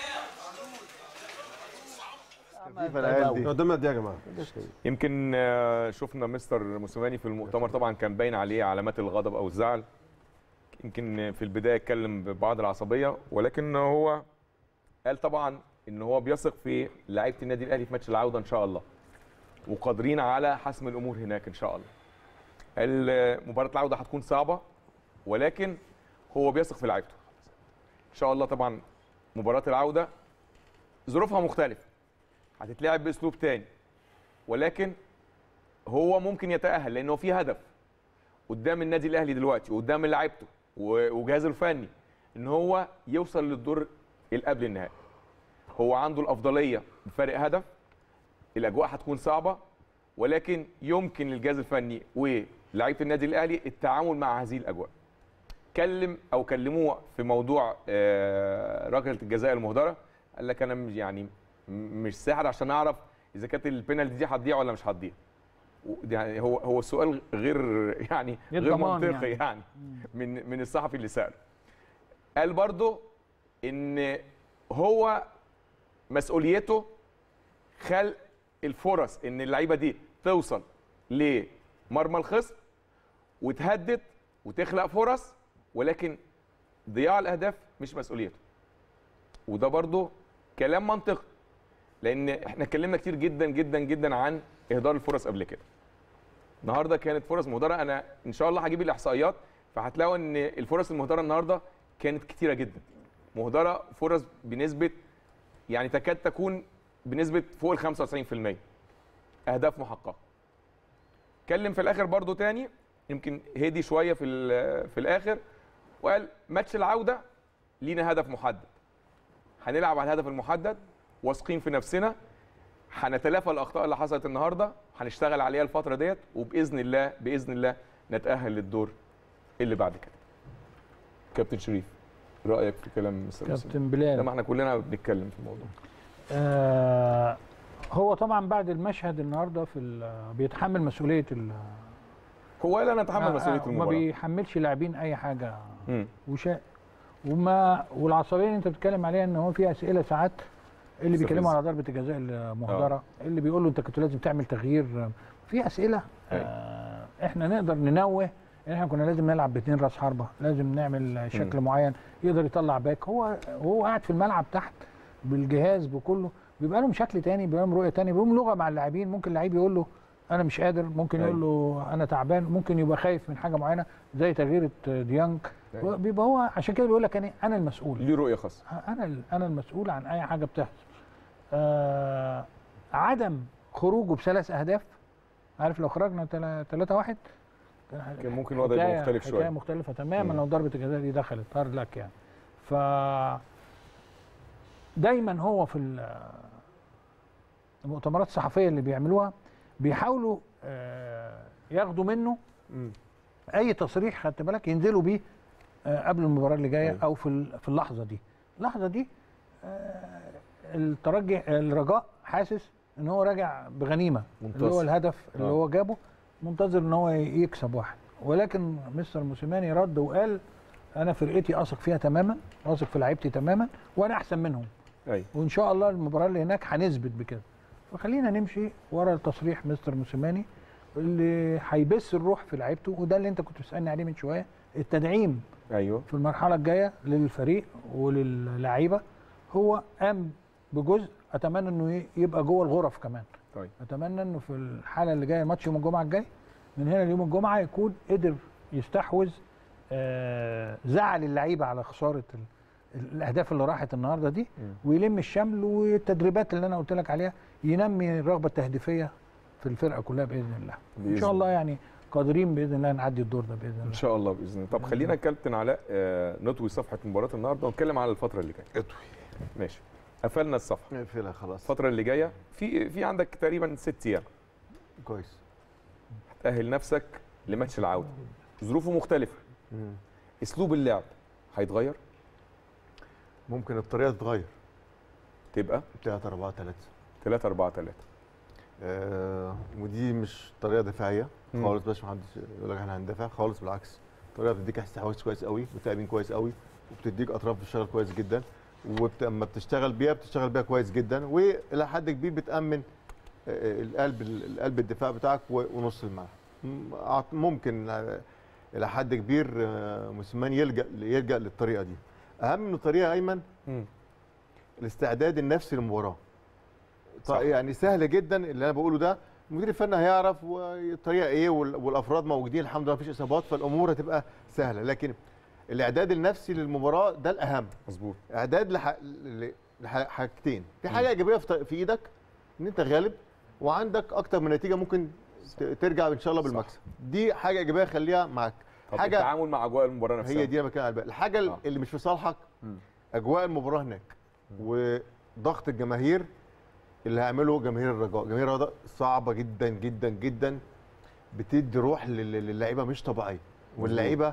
قدامنا دي يا جماعه. يمكن شفنا مستر موسيماني في المؤتمر طبعا كان باين عليه علامات الغضب او الزعل. يمكن في البدايه اتكلم ببعض العصبيه، ولكن هو قال طبعا ان هو بيثق في لعيبه النادي الاهلي في ماتش العوده ان شاء الله، وقادرين على حسم الامور هناك ان شاء الله. مباراه العوده هتكون صعبه، ولكن هو بيثق في لعيبته ان شاء الله. طبعا مباراه العوده ظروفها مختلفه، هتتلعب باسلوب تاني، ولكن هو ممكن يتاهل لانه في هدف قدام النادي الاهلي دلوقتي وقدام لعيبته وجهازه الفني ان هو يوصل للدور اللي قبل النهائي. هو عنده الافضليه بفارق هدف، الاجواء هتكون صعبه، ولكن يمكن للجهاز الفني ولاعيبه النادي الاهلي التعامل مع هذه الاجواء. كلم او كلموه في موضوع ركله الجزاء المهدره، قال لك انا يعني مش ساحر عشان اعرف اذا كانت البينالتي دي هتضيع ولا مش هتضيع. يعني هو هو السؤال غير يعني غير منطقي يعني, يعني من من الصحفي اللي ساله. قال برضه ان هو مسؤوليته خلق الفرص ان اللعيبه دي توصل لمرمى الخصم وتهدد وتخلق فرص، ولكن ضياع الاهداف مش مسؤوليته. وده برضه كلام منطقي، لان احنا اتكلمنا كتير جدا جدا جدا عن اهدار الفرص قبل كده. النهارده كانت فرص مهدره، انا ان شاء الله هجيب الاحصائيات فهتلاقوا ان الفرص المهدره النهارده كانت كتيره جدا. مهدره فرص بنسبه يعني تكاد تكون بنسبه فوق ال خمسة وتسعين في المية اهداف محققه. اتكلم في الاخر برضو تاني، يمكن هدي شويه في في الاخر، وقال ماتش العوده لينا هدف محدد، هنلعب على الهدف المحدد، واثقين في نفسنا، هنتلافى الاخطاء اللي حصلت النهارده، هنشتغل عليها الفتره ديت، وباذن الله باذن الله نتاهل للدور اللي بعد كده. كابتن شريف، رايك في كلام مستر كابتن بلال؟ لما احنا كلنا بنتكلم في الموضوع. آه هو طبعا بعد المشهد النهارده في بيتحمل مسؤوليه ال هو لا نتحمل مسؤوليه آه المباراه، ما بيحملش لاعبين اي حاجه وشاء وما والعصبيه اللي انت بتتكلم عليها ان هو في اسئله ساعات اللي بيتكلموا على ضربه الجزاء المهدره، اللي بيقول له انت كنت لازم تعمل تغيير في اسئله. آه احنا نقدر ننوه ان احنا كنا لازم نلعب باثنين راس حربه، لازم نعمل شكل م. معين يقدر يطلع باك. هو هو قاعد في الملعب تحت بالجهاز بكله، بيبقى لهم شكل تاني، بيبقى لهم رؤيه تانية، بيبقى لهم لغه مع اللاعبين. ممكن لعيب يقول له انا مش قادر، ممكن يقول له انا تعبان، ممكن يبقى خايف من حاجه معينه زي تغيير ديانج. بيبقى هو عشان كده بيقول لك انا انا المسؤول، ليه رؤيه خاصه، انا انا المسؤول عن اي حاجه بتحصل. آه عدم خروجه بثلاث اهداف، عارف لو خرجنا ثلاثة واحد كان ممكن الوضع يبقى مختلف شويه، حكايه مختلفه تماما لو ضربه الجزاء دي دخلت هارد لك يعني. ف دايما هو في المؤتمرات الصحفيه اللي بيعملوها بيحاولوا ياخدوا منه اي تصريح خدت بالك ينزلوا بيه قبل المباراه اللي جايه او في في اللحظه دي. اللحظه دي الترجي الرجاء حاسس ان هو راجع بغنيمه، منتصر. اللي هو الهدف اللي هو جابه، منتظر ان هو يكسب واحد، ولكن مستر موسيماني رد وقال انا فرقتي اثق فيها تماما، واثق في لعيبتي تماما، وانا احسن منهم. أي. وان شاء الله المباراه اللي هناك هنثبت بكده. فخلينا نمشي ورا تصريح مستر موسيماني اللي هيبث الروح في لعيبته، وده اللي انت كنت بتسالني عليه من شويه، التدعيم ايوه في المرحله الجايه للفريق وللعيبه. هو قام بجزء، اتمنى انه يبقى جوه الغرف كمان. طيب اتمنى انه في الحاله اللي جايه ماتش يوم الجمعه الجاي، من هنا ليوم الجمعه يكون قدر يستحوذ آه زعل اللعيبه على خساره الاهداف اللي راحت النهارده دي، م. ويلم الشمل، والتدريبات اللي انا قلت لك عليها ينمي الرغبه التهديفيه في الفرقه كلها باذن الله. بإذن ان شاء الله يعني قادرين باذن الله نعدي الدور ده باذن الله. ان شاء الله باذن الله. طب خلينا كابتن علاء آه نطوي صفحه مباراه النهارده ونتكلم على الفتره اللي جايه. اطوي. ماشي. قفلنا الصفحه. نقفلها خلاص. الفتره اللي جايه في في عندك تقريبا ست ايام. كويس. هتأهل نفسك لماتش العوده. ظروفه مختلفه. مم. اسلوب اللعب هيتغير؟ ممكن الطريقه تتغير. تبقى ثلاثة أربعة ثلاثة. ثلاثة أربعة ثلاثة. آه ودي مش طريقه دفاعيه خالص، بس ما حدش يقول لك احنا هندافع خالص، بالعكس. طريقه بتديك استحواذ كويس قوي، وتأمين كويس قوي، وبتديك اطراف بتشتغل كويس جدا، ولما بتشتغل بيها بتشتغل بيها كويس جدا، والى حد كبير بتامن القلب القلب الدفاع بتاعك ونص الملعب. ممكن الى حد كبير موسيماني يلجا يلجا للطريقه دي. اهم من الطريقه ايمن م. الاستعداد النفسي للمباراه. يعني سهل جدا اللي انا بقوله ده، المدير الفني هيعرف الطريقه ايه، والافراد موجودين الحمد لله مفيش اصابات، فالامور هتبقى سهله. لكن الاعداد النفسي للمباراه ده الاهم. مظبوط. اعداد لح... لحاجتين، في حاجه ايجابيه في ايدك ان انت غالب، وعندك اكتر من نتيجه ممكن ترجع ان شاء الله بالمكسب. دي حاجه ايجابيه خليها معاك. حاجه التعامل مع اجواء المباراه نفسها هي دي انا بتكلم على الحاجه آه. اللي مش في صالحك اجواء المباراه هناك وضغط الجماهير اللي هيعمله جماهير الرجاء. جماهير الرجاء صعبه جدا جدا جدا، بتدي روح للعيبه مش طبيعيه، واللعيبه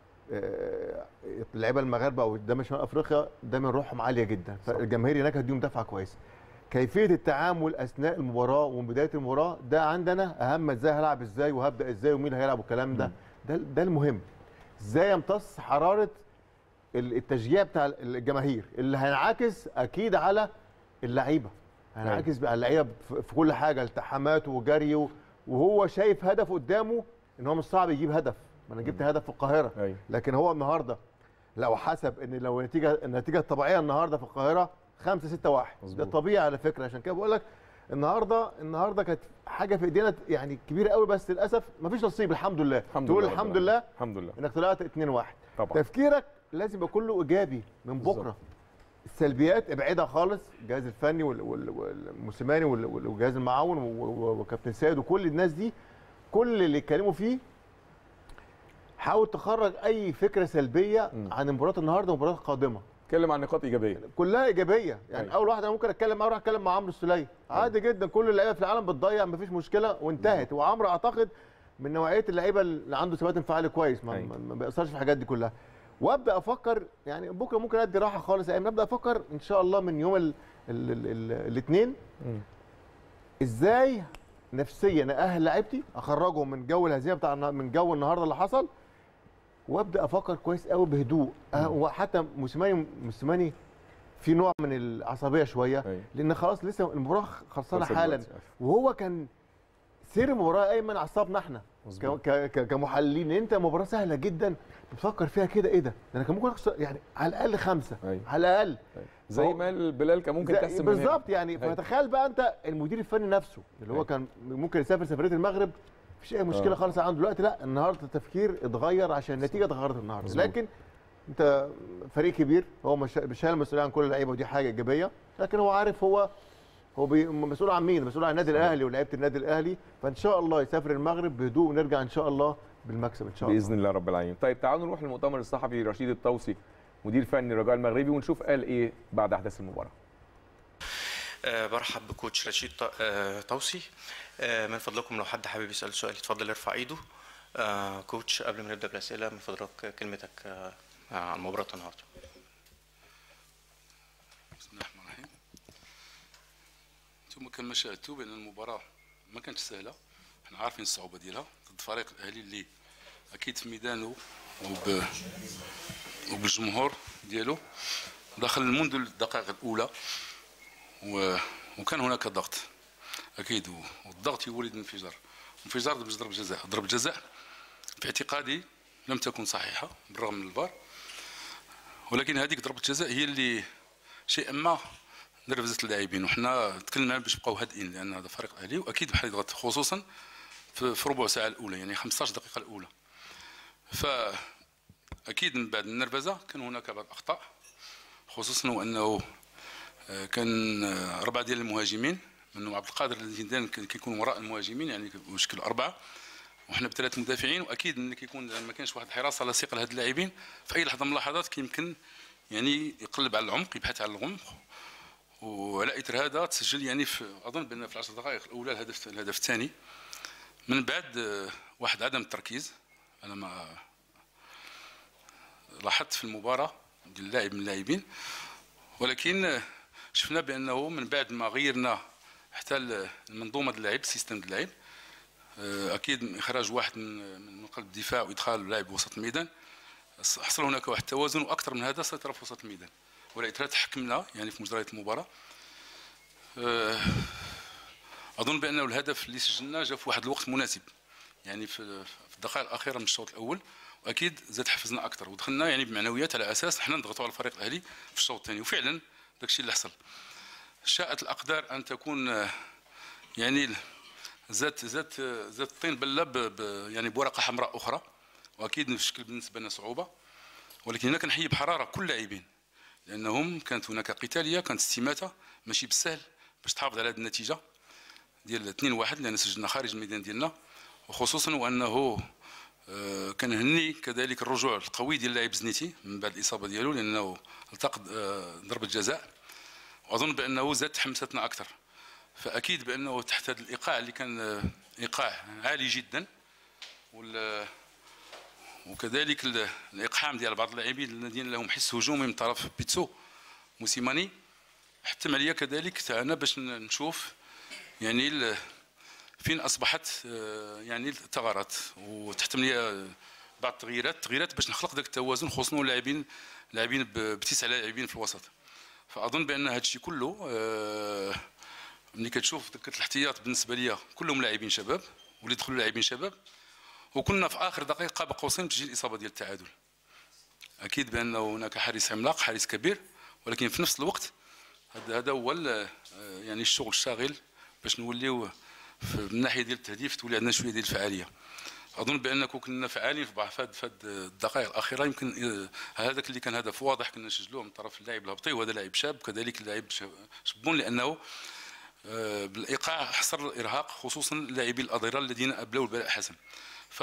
اللعيبه المغاربه او ده شمال افريقيا دايما روحهم عاليه جدا، فالجماهير هناك هتديهم دفعه كويسه. كيفيه التعامل اثناء المباراه ومن بدايه المباراه ده عندنا اهم، ازاي هلعب ازاي وهبدا ازاي ومين هيلعب والكلام ده ده ده المهم. ازاي يمتص حراره التشجيع بتاع الجماهير اللي هينعكس اكيد على اللعيبه، هينعكس على اللعيبه في كل حاجه، التحامات وجري، وهو شايف هدف قدامه ان هو مش صعب يجيب هدف. ما انا جبت هدف في القاهره أي. لكن هو النهارده لو حسب ان لو النتيجه النتيجه الطبيعيه النهارده في القاهره خمسة ستة واحد ده طبيعي على فكره. عشان كده بقول لك النهارده النهارده كانت حاجه في ايدينا يعني كبيره قوي، بس للاسف ما فيش نصيب. الحمد لله الحمد تقول لله الحمد لله الحمد لله انك طلعت اتنين واحد. طبعا تفكيرك لازم يبقى كله ايجابي من بكره بالزبط. السلبيات ابعدها خالص. الجهاز الفني والموسيماني والجهاز المعاون وكابتن سيد وكل الناس دي كل اللي اتكلموا فيه حاول تخرج اي فكره سلبيه م. عن مباراه النهارده والمباراه القادمه. اتكلم عن نقاط ايجابيه كلها ايجابيه يعني. أي. اول واحد انا ممكن اتكلم معاه اروح اتكلم مع عمرو السوليه عادي جدا، كل اللعيبه في العالم بتضيع مفيش مشكله وانتهت. وعمرو اعتقد من نوعيه اللعيبه اللي عنده ثبات انفعالي كويس، ما, ما بيأثرش في الحاجات دي كلها. وابدا افكر يعني بكره ممكن ادي راحه خالص، يعني ابدا افكر ان شاء الله من يوم الاثنين ازاي نفسيا اهل لعيبتي اخرجهم من جو الهزيمه بتاع من جو النهارده اللي حصل، وابدا افكر كويس قوي بهدوء. أه وحتى موسيماني موسيماني في نوع من العصبيه شويه أي. لان خلاص لسه المباراه خلصانه حالا، وهو كان سير المباراه ايمن عصبنا احنا كمحللين. انت مباراه سهله جدا بتفكر فيها كده، ايه ده؟ انا كان ممكن اخسر يعني على الاقل خمسه أي. على الاقل أي. زي ما البلال كان ممكن تقسم بالظبط يعني. فتخيل بقى انت المدير الفني نفسه اللي هو أي. كان ممكن يسافر سفريه المغرب مفيش اي مشكله آه. خالص عنده دلوقتي، لا النهارده التفكير اتغير عشان النتيجه اتغيرت النهارده مزبوط. لكن انت فريق كبير، هو مش شايل المسؤوليه عن كل اللعيبه ودي حاجه ايجابيه، لكن هو عارف هو هو مسؤول عن مين؟ مسؤول عن النادي الاهلي ولاعيبه النادي الاهلي. فان شاء الله يسافر المغرب بهدوء ونرجع ان شاء الله بالمكسب ان شاء الله باذن الله رب العالمين. طيب تعالوا نروح للمؤتمر الصحفي رشيد الطوسي مدير فني الرجاء المغربي ونشوف قال ايه بعد احداث المباراه. أه برحب بكوتش رشيد طوسي. أه من فضلكم لو حد حابب يسال سؤال يتفضل يرفع ايده. أه كوتش قبل ما نبدا بالاسئله من فضلك كلمتك أه عن مباراه النهارده. بسم الله الرحمن الرحيم. انتم كما شاهدتوا بان المباراه ما كانتش سهله، احنا عارفين الصعوبه ديالها ضد فريق الاهلي اللي اكيد في ميدانه وب... وبالجمهور ديالو دخل منذ الدقائق الاولى و... وكان هناك ضغط اكيد، والضغط يولد انفجار. انفجار ضرب جزاء ضرب جزاء في اعتقادي لم تكن صحيحه بالرغم من الفار، ولكن هذيك ضربه جزاء هي اللي شيئا ما نرفزت اللاعبين، وحنا تكلمنا باش نبقاو هادئين لان هذا فريق اهلي واكيد بحال يضغط خصوصا في ربع ساعه الاولى يعني خمسطاش دقيقه الاولى. فاكيد من بعد النرفزه كان هناك بعض الاخطاء، خصوصا وانه كان اربعه ديال المهاجمين منهم عبد القادر الذي كيكون وراء المهاجمين يعني بشكل اربعه، وحنا بثلاث مدافعين، واكيد ملي كيكون ما كانش واحد الحراسه على ثقل هاد اللاعبين في اي لحظه من اللحظات كيمكن يعني يقلب على العمق، يبحث على العمق، وعلى اثر هذا تسجل يعني في اظن بان في العشر دقائق الاولى الهدف الهدف الثاني. من بعد واحد عدم التركيز انا ما لاحظت في المباراه ديال اللاعب من اللاعبين، ولكن شفنا بانه من بعد ما غيرنا حتى المنظومه ديال اللعب السيستم ديال اللعب، اكيد اخراج واحد من قلب الدفاع وادخال لاعب وسط الميدان حصل هناك واحد التوازن، واكثر من هذا سيطره في وسط الميدان، ولا تحكمنا يعني في مجريات المباراه. اظن بانه الهدف اللي سجلناه جا في واحد الوقت مناسب يعني في الدقائق الاخيره من الشوط الاول، واكيد زاد حفزنا اكثر ودخلنا يعني بمعنويات على اساس حنا نضغطوا على الفريق الاهلي في الشوط الثاني، وفعلا داك الشيء اللي حصل. شاءت الاقدار ان تكون يعني زادت زادت زادت الطين بله يعني بورقه حمراء اخرى، واكيد نشكل بالنسبه لنا صعوبه، ولكن هنا كنحيي بحراره كل اللاعبين لانهم كانت هناك قتاليه، كانت استماته ماشي بالسهل باش تحافظ على هذه النتيجه ديال اثنين واحد لان سجلنا خارج الميدان ديالنا، وخصوصا وانه آه، كنهني كذلك الرجوع القوي ديال اللاعب زنيتي من بعد الاصابه ديالو لانه التقط آه، ضربه جزاء، واظن بانه زاد حمستنا اكثر. فاكيد بانه تحت هذا الايقاع اللي كان آه، ايقاع عالي جدا، وال وكذلك الاقحام ديال بعض اللاعبين الذين لهم حس هجومي من طرف بيتسو موسيماني، حتم عليا كذلك تاعنا باش نشوف يعني فين اصبحت يعني الثغرات، وتحتم لي بعض التغييرات التغييرات باش نخلق ذاك التوازن، خصوصا اللاعبين لاعبين بتسع لاعبين في الوسط. فاظن بان هذا الشيء كله ملي كتشوف دكه الاحتياط بالنسبه لي كلهم لاعبين شباب واللي دخلوا لاعبين شباب، وكنا في اخر دقيقه قاب قوسين تجي الاصابه ديال التعادل. اكيد بان هناك حارس عملاق حارس كبير، ولكن في نفس الوقت هذا هذا هو يعني الشغل الشاغل باش نوليو من الناحيه ديال التهديف تولي عندنا شويه ديال الفعاليه. اظن بان كنا فعالين في بعض في الدقائق الاخيره، يمكن هذاك اللي كان هدف واضح كنا نسجلوه من طرف اللاعب الهبطي، وهذا لاعب شاب كذلك اللاعب شبون، لانه بالايقاع حصر الارهاق خصوصا اللاعبين الاظهره الذين ابلوا البلاء حسن. ف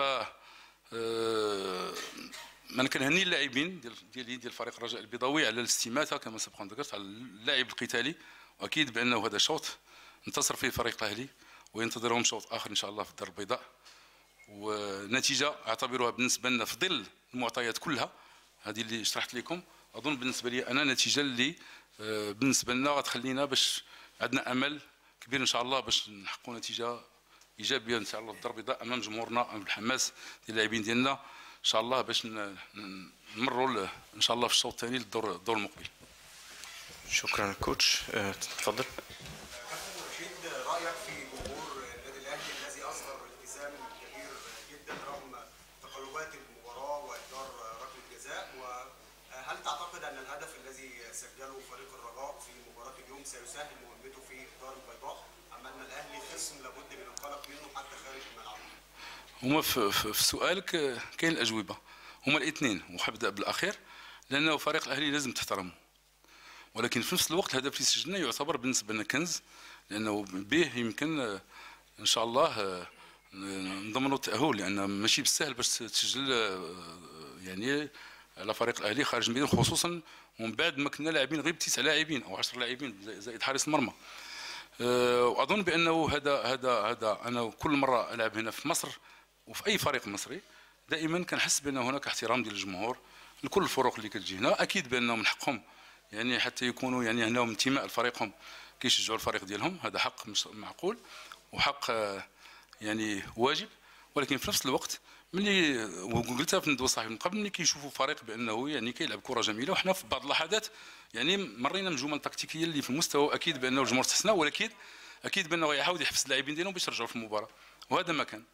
من كنهني اللاعبين ديال ديال ديال الفريق الرجاء البيضاوي على الاستماته كما سبق ذكرت على اللاعب القتالي، واكيد بانه هذا شوط انتصر فيه فريق الاهلي وينتظرهم شوط اخر ان شاء الله في الدار البيضاء، ونتيجه اعتبرها بالنسبه لنا في ظل المعطيات كلها هذه اللي شرحت لكم. اظن بالنسبه لي انا نتيجه اللي بالنسبه لنا غتخلينا باش عندنا امل كبير ان شاء الله باش نحققوا نتيجه ايجابيه ان شاء الله في الدار البيضاء امام جمهورنا، امام الحماس ديال اللاعبين ديالنا ان شاء الله باش نمروا ان شاء الله في الشوط الثاني للدور الدور المقبل. شكرا كوتش. أه تفضل. كابتن رشيد، رايك في جمهور النادي الاهلي الذي اصدر التزام كبير جدا رغم تقلبات المباراه واهدار ركله جزاء، وهل تعتقد ان الهدف الذي سجله فريق الرجاء في مباراه اليوم سيسهل مهمته في الدار البيضاء، ام ان الاهلي خصم لابد من القلق منه حتى خارج الملعب؟ هما في, في, في سؤالك كاين الاجوبه، هما الاثنين، وحبدا بالاخير لانه فريق الاهلي لازم تحترمه، ولكن في نفس الوقت الهدف اللي سجلنا يعتبر بالنسبه لنا كنز، لانه به يمكن ان شاء الله نضمنوا التاهل، لان ماشي بالسهل باش تسجل يعني على فريق الاهلي خارج الميدان، خصوصا ومن بعد ما كنا لاعبين غير بتسع لاعبين او عشرة لاعبين زائد حارس المرمى. واظن بانه هذا هذا هذا انا كل مره العب هنا في مصر وفي اي فريق مصري دائما كنحس بان هناك احترام ديال الجمهور لكل الفرق اللي كتجي هنا، اكيد بانه من حقهم يعني حتى يكونوا يعني هنا انتماء لفريقهم كيشجعوا الفريق ديالهم، هذا حق معقول وحق يعني واجب، ولكن في نفس الوقت ملي وقلتها في الندوه الصحفيه من قبل، ملي كيشوفوا فريق بانه يعني كيلعب كره جميله، وحنا في بعض اللحظات يعني مرينا من جمل تكتيكيه اللي في المستوى اكيد بانه الجمهور استحسنها، ولكن اكيد بانه غيحاول يحبس اللاعبين ديالهم باش يرجعوا في المباراه، وهذا ما كان.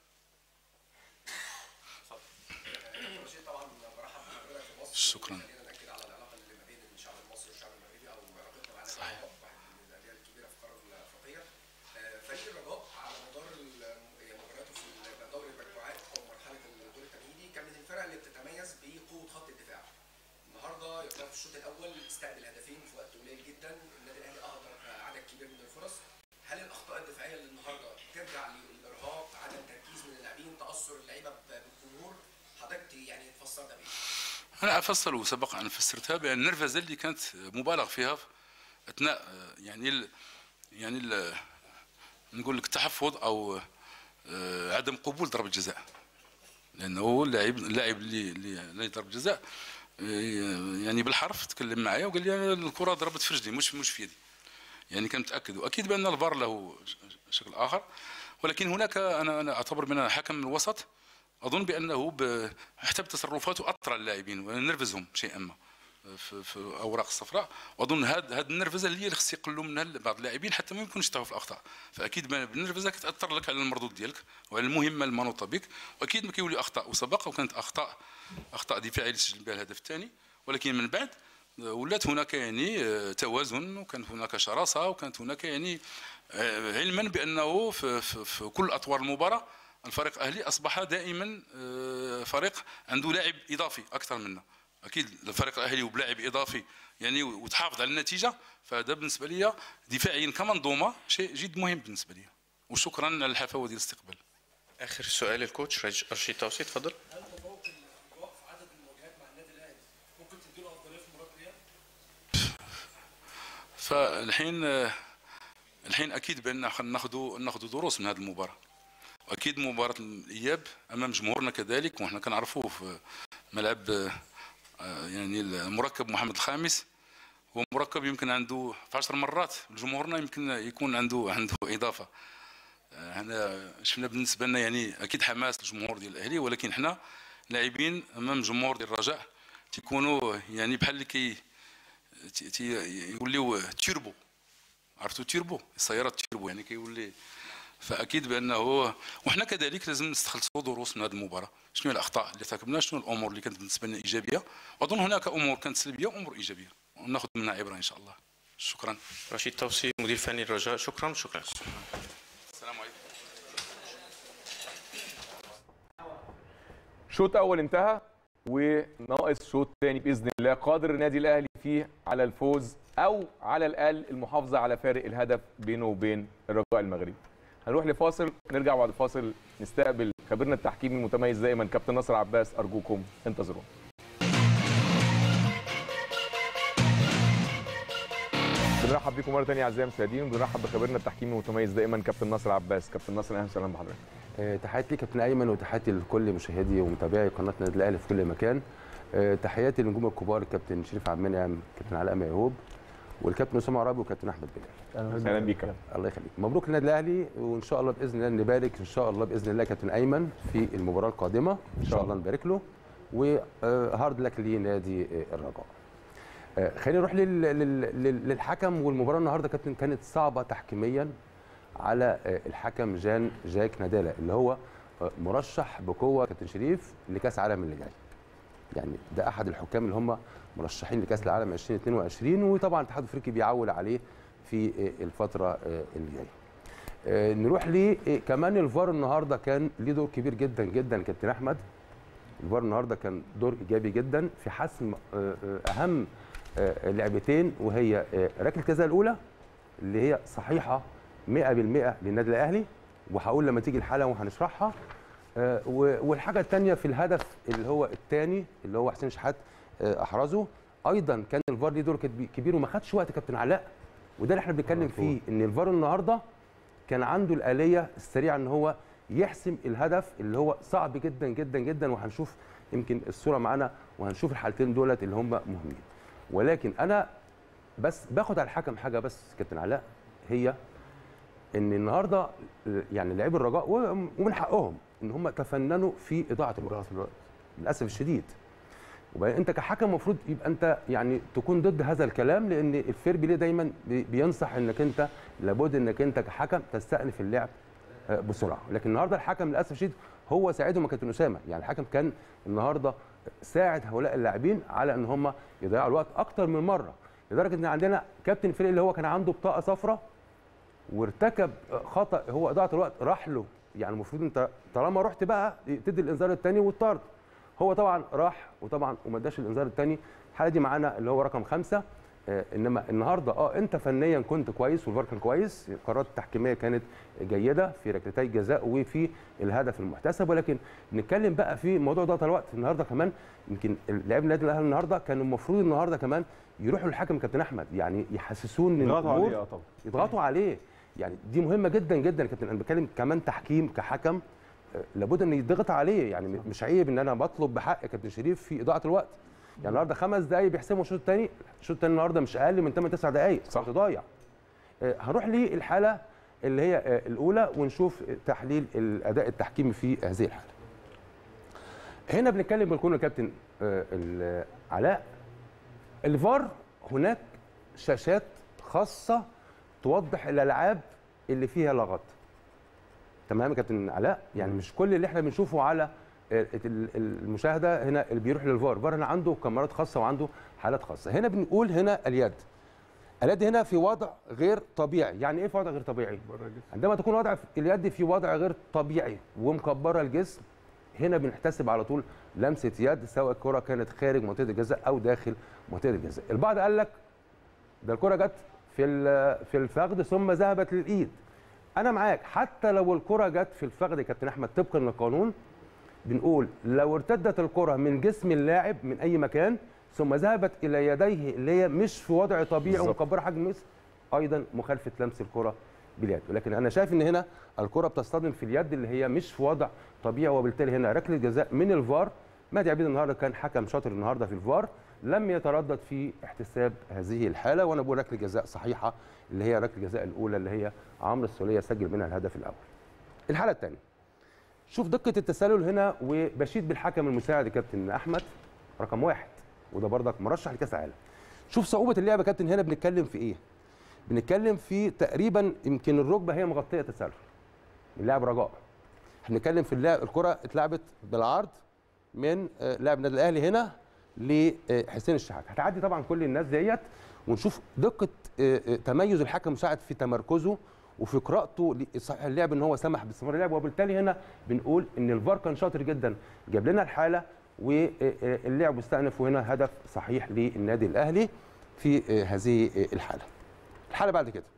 شكرا. في الشوط الاول استقبل هدفين في وقت قليل جدا، النادي الاهلي اهدر عدد كبير من الفرص. هل الاخطاء الدفاعيه اللي النهارده ترجع للارهاق، عدم تركيز من اللاعبين، تاثر اللعيبه بالجمهور؟ حضرتك يعني تفسر ده بايه؟ انا افصل وسبق ان فسرتها بان النرفزه اللي كانت مبالغ فيها اثناء يعني ال يعني ال نقول لك التحفظ او عدم قبول ضربه جزاء، لانه اللاعب اللاعب اللي اللي ضرب جزاء يعني بالحرف تكلم معايا وقال لي انا الكره ضربت في رجلي مش مش في يدي، يعني كان متاكد، واكيد بان الفار له شكل اخر، ولكن هناك انا انا اعتبر من حكم من الوسط اظن بانه حتى بتصرفاته اثر اللاعبين ونرفزهم شيئا ما في, في اوراق الصفراء، واظن هذا هذه النرفزه اللي خص يقلوا منها بعض اللاعبين حتى ما يمكنش يطيحوا في الاخطاء، فاكيد بالنرفزه كتاثر لك على المردود ديالك وعلى المهمه المنوطه بك، واكيد ما كيولي اخطاء، وسبق وكانت اخطاء اخطاء دفاعيه اللي سجل بها الهدف الثاني، ولكن من بعد ولات هناك يعني توازن، وكانت هناك شراسه، وكانت هناك يعني علما بانه في, في, في كل اطوار المباراه الفريق الاهلي اصبح دائما فريق عنده لاعب اضافي اكثر منا، اكيد الفريق الاهلي وبلاعب اضافي يعني وتحافظ على النتيجه، فهذا بالنسبه لي دفاعيا كمنظومه شيء جد مهم بالنسبه لي، وشكرا على الحفاوه ديال الاستقبال. اخر سؤال الكوتش رشيد توصي، اتفضل. هل تفوق الرجاء في عدد المواجهات مع النادي الاهلي ممكن تديله افضليه في مباراه الاياب؟ فالحين الحين اكيد بان ناخذوا ناخذوا دروس من هذه المباراه، واكيد مباراه الاياب امام جمهورنا كذلك، وحنا كنعرفوه في ملعب يعني المركب محمد الخامس، هو مركب يمكن عنده في عشر مرات جمهورنا يمكن يكون عنده عنده اضافه. هنا شفنا بالنسبه لنا يعني اكيد حماس الجمهور ديال الاهلي، ولكن حنا لاعبين امام جمهور ديال الرجاء تيكونوا يعني بحال اللي كي يوليو تيربو، عرفتوا تيربو السيارات تيربو يعني كيولي. فاكيد بانه وحنا كذلك لازم نستخلصوا دروس من هذه المباراه، شنو هي الاخطاء اللي ارتكبنا، شنو الامور اللي كانت بالنسبه لنا ايجابيه، واظن هناك امور كانت سلبيه وامور ايجابيه وناخذ منها عبره ان شاء الله. شكرا. رشيد توصي مدير فني الرجاء، شكرا شكرا. السلام عليكم. شوط اول انتهى وناقص شوط ثاني باذن الله قادر النادي الاهلي فيه على الفوز او على الاقل المحافظه على فارق الهدف بينه وبين الرجاء المغربي. هنروح لفاصل، نرجع بعد الفاصل نستقبل خبيرنا التحكيمي المتميز دائما كابتن ناصر عباس. ارجوكم انتظرونا. بنرحب بكم مره ثانيه اعزائي المشاهدين، وبنرحب بخبيرنا التحكيمي المتميز دائما كابتن ناصر عباس. كابتن ناصر اهلا وسهلا بحضرتك. تحياتي ليك كابتن ايمن، وتحياتي لكل مشاهدي ومتابعي قناه النادي الاهلي في كل مكان. تحياتي للنجوم الكبار الكابتن شريف عبد المنعم، كابتن علاء ميهوب، والكابتن اسامه عرابي، وكابتن احمد بلال. اهلا بيك. الله يخليك. مبروك للنادي الاهلي، وان شاء الله باذن الله نبارك ان شاء الله باذن الله كابتن ايمن في المباراه القادمه ان شاء الله نبارك له، وهارد لك لنادي الرجاء. خلينا نروح للحكم. والمباراه النهارده كابتن كانت صعبه تحكيميا على الحكم جان جاك نادالا اللي هو مرشح بقوه كابتن شريف لكاس العالم اللي جاي. يعني ده احد الحكام اللي هم مرشحين لكاس العالم ألفين واثنين وعشرين، وطبعا الاتحاد الافريقي بيعول عليه في الفتره اللي جايه. نروح ليه كمان الفار النهارده كان ليه دور كبير جدا جدا كابتن احمد. الفار النهارده كان دور ايجابي جدا في حسم اهم لعبتين، وهي ركله الجزاء الاولى اللي هي صحيحه مئة بالمئة للنادي الاهلي، وهقول لما تيجي الحلقه وهنشرحها. والحاجه الثانيه في الهدف اللي هو الثاني اللي هو حسين شحات احرزه، ايضا كان الفار ليه دور كبير وما خدش وقت كابتن علاء، وده اللي احنا بنتكلم فيه، ان الفار النهارده كان عنده الاليه السريعه ان هو يحسم الهدف اللي هو صعب جدا جدا جدا، وهنشوف يمكن الصوره معانا وهنشوف الحالتين دولت اللي هم مهمين. ولكن انا بس باخد على الحكم حاجه بس كابتن علاء، هي ان النهارده يعني لاعبي الرجاء ومن حقهم ان هم تفننوا في اضاعه الوقت للاسف الشديد. وبعدين انت كحكم المفروض يبقى انت يعني تكون ضد هذا الكلام، لان الفير بلاي دايما بينصح انك انت لابد انك انت كحكم تستأنف اللعب بسرعه. لكن النهارده الحكم للاسف الشديد هو ساعدهم كابتن اسامه، يعني الحكم كان النهارده ساعد هؤلاء اللاعبين على ان هم يضيعوا الوقت اكتر من مره، لدرجه ان عندنا كابتن الفريق اللي هو كان عنده بطاقه صفراء وارتكب خطا هو اضاعه الوقت، راح له. يعني المفروض انت طالما رحت بقى تدي الانذار الثاني والطرد، هو طبعا راح وطبعا وما اداش الانذار الثاني. الحاله دي معانا اللي هو رقم خمسة. آه انما النهارده اه انت فنيا كنت كويس والفار كان كويس، القرارات التحكيميه كانت جيده في ركلتي جزاء وفي الهدف المحتسب. ولكن نتكلم بقى في موضوع ضغط الوقت النهارده كمان، يمكن لاعب النادي الاهلي النهارده كانوا المفروض النهارده كمان يروحوا للحكم كابتن احمد، يعني يحسسون ان يضغطوا عليه. اه طبعا يضغطوا عليه، يعني دي مهمه جدا جدا يا كابتن. انا بتكلم كمان تحكيم كحكم لابد ان يضغط عليه، يعني مش عيب ان انا بطلب بحق كابتن شريف في اضاعه الوقت. يعني النهارده خمس دقائق بيحسموا الشوط الثاني، الشوط الثاني النهارده مش اقل من ثمان تسع دقائق صح ضايع. هنروح للحاله اللي هي الاولى ونشوف تحليل الاداء التحكيمي في هذه الحاله. هنا بنتكلم بالكون يا كابتن علاء، الفار هناك شاشات خاصه توضح الالعاب اللي فيها لغط. تمام يا كابتن علاء؟ يعني مش كل اللي احنا بنشوفه على المشاهده هنا اللي بيروح للفار، الفار هنا عنده كاميرات خاصه وعنده حالات خاصه. هنا بنقول هنا اليد اليد هنا في وضع غير طبيعي. يعني ايه في وضع غير طبيعي؟ عندما تكون وضع اليد في وضع غير طبيعي ومكبره الجسم، هنا بنحتسب على طول لمسه يد، سواء الكره كانت خارج منطقه الجزاء او داخل منطقه الجزاء. البعض قال لك ده الكره جت في في الفخذ ثم ذهبت للايد. انا معاك حتى لو الكره جت في الفخذ يا كابتن احمد طبقا للقانون، بنقول لو ارتدت الكره من جسم اللاعب من اي مكان ثم ذهبت الى يديه اللي هي مش في وضع طبيعي ومكبره حجم الجسم، ايضا مخالفه لمس الكره باليد. ولكن انا شايف ان هنا الكره بتصطدم في اليد اللي هي مش في وضع طبيعي، وبالتالي هنا ركله جزاء من الفار. مهدي عبيد النهارده كان حكم شاطر النهارده في الفار، لم يتردد في احتساب هذه الحاله، وانا بقول ركله جزاء صحيحه اللي هي ركله الجزاء الاولى اللي هي عمرو السوليه سجل منها الهدف الاول. الحاله الثانيه، شوف دقه التسلل هنا، وبشيد بالحكم المساعد يا كابتن احمد رقم واحد، وده برضك مرشح لكاس العالم. شوف صعوبه اللعبه يا كابتن، هنا بنتكلم في ايه؟ بنتكلم في تقريبا يمكن الركبه هي مغطيه تسلل من لاعب رجاء. احنا بنتكلم في اللعب، الكره اتلعبت بالعرض من لاعب النادي الاهلي هنا لحسين الشحات، هتعدي طبعا كل الناس ديت، ونشوف دقه تميز الحكم المساعد في تمركزه وفي قراءته صحيح اللعب ان هو سمح باستمرار اللعب، وبالتالي هنا بنقول ان الفار كان شاطر جدا، جاب لنا الحاله واللعب مستأنف، وهنا هدف صحيح للنادي الاهلي في هذه الحاله. الحاله بعد كده،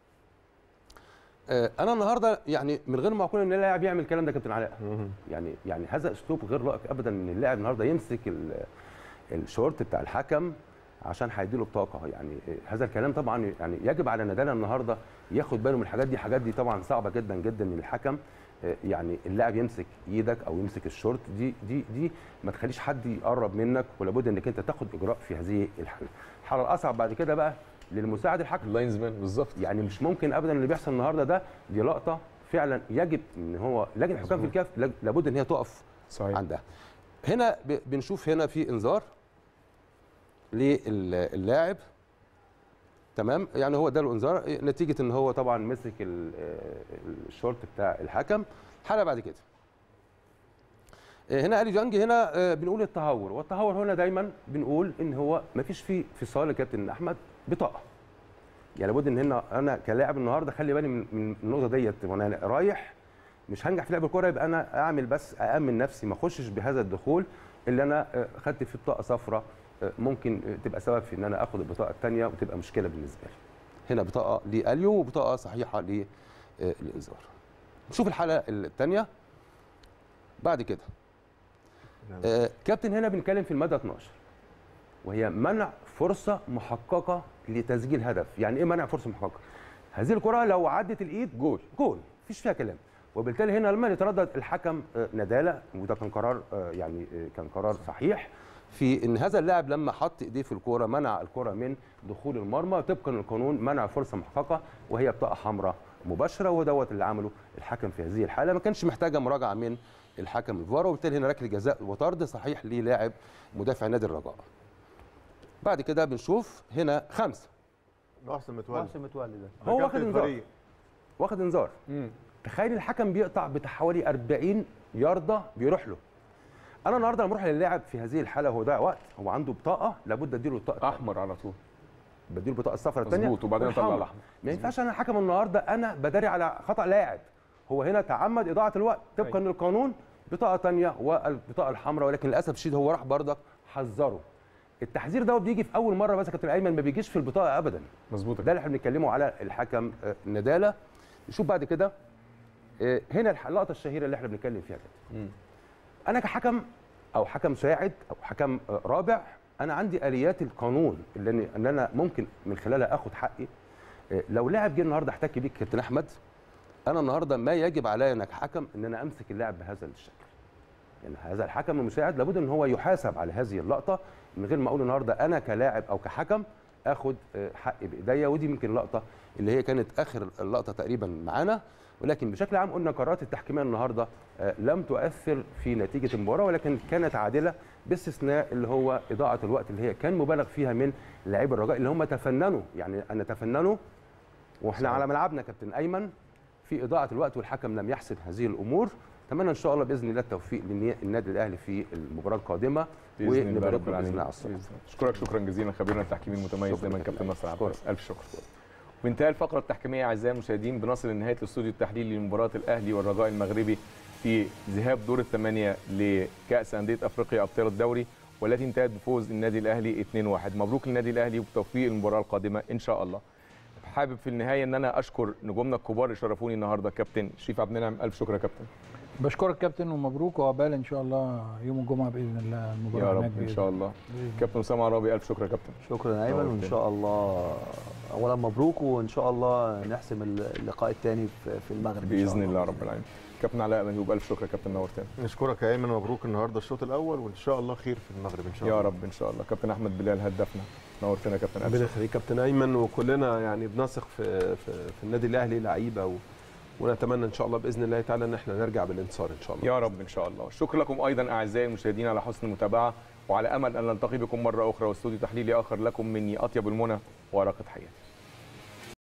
انا النهارده يعني من غير ما اقول ان اللاعب يعمل الكلام ده يا كابتن علاء، يعني يعني هذا اسلوب غير لائق ابدا ان اللاعب النهارده يمسك الشورت بتاع الحكم عشان هيديله بطاقه، يعني هذا الكلام طبعا يعني يجب على ندالة النهارده ياخد باله من الحاجات دي. الحاجات دي طبعا صعبه جدا جدا من الحكم، يعني اللاعب يمسك ايدك او يمسك الشورت دي دي دي ما تخليش حد يقرب منك، ولابد انك انت تاخد اجراء في هذه الحاله. الحاله الاصعب بعد كده بقى للمساعد الحكم اللاينزمان بالظبط، يعني مش ممكن ابدا اللي بيحصل النهارده ده، دي لقطه فعلا يجب ان هو لجنه الحكام في الكاف لابد ان هي تقف صحيح عندها. هنا بنشوف هنا في انذار للاعب، تمام، يعني هو ده الانذار نتيجه ان هو طبعا مسك الشورت بتاع الحكم. حاله بعد كده هنا الي جانج، هنا بنقول التهور، والتهور هنا دايما بنقول ان هو ما فيش فيه فصال يا كابتن احمد بطاقه، يعني لابد ان هنا انا كلاعب النهارده خلي بالي من النقطه ديت، وانا رايح مش هنجح في لعب الكوره يبقى انا اعمل بس اامن نفسي، ما اخشش بهذا الدخول اللي انا خدت فيه بطاقه صفراء ممكن تبقى سبب في ان انا اخد البطاقه الثانيه وتبقى مشكله بالنسبه لي. هنا بطاقه لاليو وبطاقه صحيحه للانذار. نشوف الحاله الثانيه بعد كده. آه كابتن هنا بنتكلم في الماده اتناشر، وهي منع فرصه محققه لتسجيل هدف. يعني ايه منع فرصه محققه؟ هذه الكره لو عدت الايد جول جول مفيش فيها كلام، وبالتالي هنا لما يتردد الحكم آه ندالة، وده كان قرار آه يعني آه كان قرار صحيح في ان هذا اللاعب لما حط ايديه في الكوره منع الكوره من دخول المرمى طبقا للقانون، منع فرصه محققه وهي بطاقه حمراء مباشره، ودوت اللي عمله الحكم في هذه الحاله، ما كانش محتاجه مراجعه من الحكم الفار، وبالتالي هنا ركله جزاء وطرد صحيح للاعب مدافع نادي الرجاء. بعد كده بنشوف هنا خمسه محسن متولي، محسن متولي ده هو واخد انذار، واخد انذار. تخيل الحكم بيقطع بحوالي أربعين ياردة بيروح له. انا النهارده لما اروح للاعب في هذه الحاله هو ضيع وقت، هو عنده بطاقه لابد اديله البطاقه احمر على طول، بديله البطاقه الصفراء الثانيه مظبوط، وبعدين اطلع الاحمر. ما ينفعش انا حكم النهارده انا بداري على خطا لاعب، هو هنا تعمد اضاعه الوقت طبقا للقانون، بطاقه ثانيه والبطاقه الحمراء، ولكن للاسف الشديد هو راح بردك حذره. التحذير ده بيجي في اول مره بس يا كابتن ايمن، ما بيجيش في البطاقه ابدا. مظبوط، ده اللي احنا بنتكلموا على الحكم ندالة. نشوف بعد كده هنا اللقطه الشهيره اللي احنا بنتكلم فيها كده. انا كحكم او حكم مساعد او حكم رابع، انا عندي اليات القانون اللي ان انا ممكن من خلالها اخد حقي. لو لاعب جه النهارده احتك بيك كابتن احمد، انا النهارده ما يجب عليا انا كحكم ان انا امسك اللاعب بهذا الشكل. يعني هذا الحكم المساعد لابد ان هو يحاسب على هذه اللقطه، من غير ما اقول النهارده انا كلاعب او كحكم اخد حقي بايديا. ودي يمكن اللقطه اللي هي كانت اخر اللقطه تقريبا معانا، ولكن بشكل عام قلنا قرارات التحكيميه النهارده لم تؤثر في نتيجه المباراه، ولكن كانت عادله باستثناء اللي هو اضاعه الوقت اللي هي كان مبالغ فيها من لاعبي الرجاء اللي هم تفننوا، يعني انا تفننوا واحنا على ملعبنا كابتن ايمن في اضاعه الوقت، والحكم لم يحسب هذه الامور. اتمنى ان شاء الله باذن الله التوفيق للنادي الاهلي في المباراه القادمه، ونبارك له باذن الله على الصعود. اشكرك شكرا جزيلا خبيرنا التحكيمي المتميز دايما كابتن نصر عباس، الف شكر. وانتهى الفقره التحكيميه اعزائي المشاهدين، بنصل لنهايه الاستوديو التحليلي لمباراه الاهلي والرجاء المغربي في ذهاب دور الثمانيه لكاس انديه افريقيا ابطال الدوري، والتي انتهت بفوز النادي الاهلي اثنين واحد. مبروك للنادي الاهلي وبتوفيق المباراه القادمه ان شاء الله. حابب في النهايه ان انا اشكر نجومنا الكبار اللي شرفوني النهارده. كابتن شريف عبد المنعم، الف شكر يا كابتن. بشكرك كابتن ومبروك، وعقبال ان شاء الله يوم الجمعه باذن الله المباراه يا هناك رب ان شاء الله. كابتن اسامه عرابي، الف شكر يا كابتن. شكرا ايمن، وان شاء الله اولا مبروك، وان شاء الله نحسم اللقاء الثاني في المغرب باذن الله رب العالمين. كابتن علاء ميوب، الف شكر يا كابتن، نورتنا. نشكرك يا ايمن، مبروك النهارده الشوط الاول، وان شاء الله خير في المغرب ان شاء الله يا رب ان شاء الله. كابتن احمد بلال هدفنا، نورتنا يا كابتن. ربنا يخليك كابتن ايمن، وكلنا يعني بنثق في في, في النادي الاهلي لعيبه و... ونتمنى ان شاء الله باذن الله تعالى ان احنا نرجع بالانتصار ان شاء الله يا رب ان شاء الله. شكرا لكم ايضا اعزائي المشاهدين على حسن المتابعه، وعلى امل ان نلتقي بكم مره اخرى واستوديو تحليلي اخر. لكم مني اطيب المنى وارق تحياتي.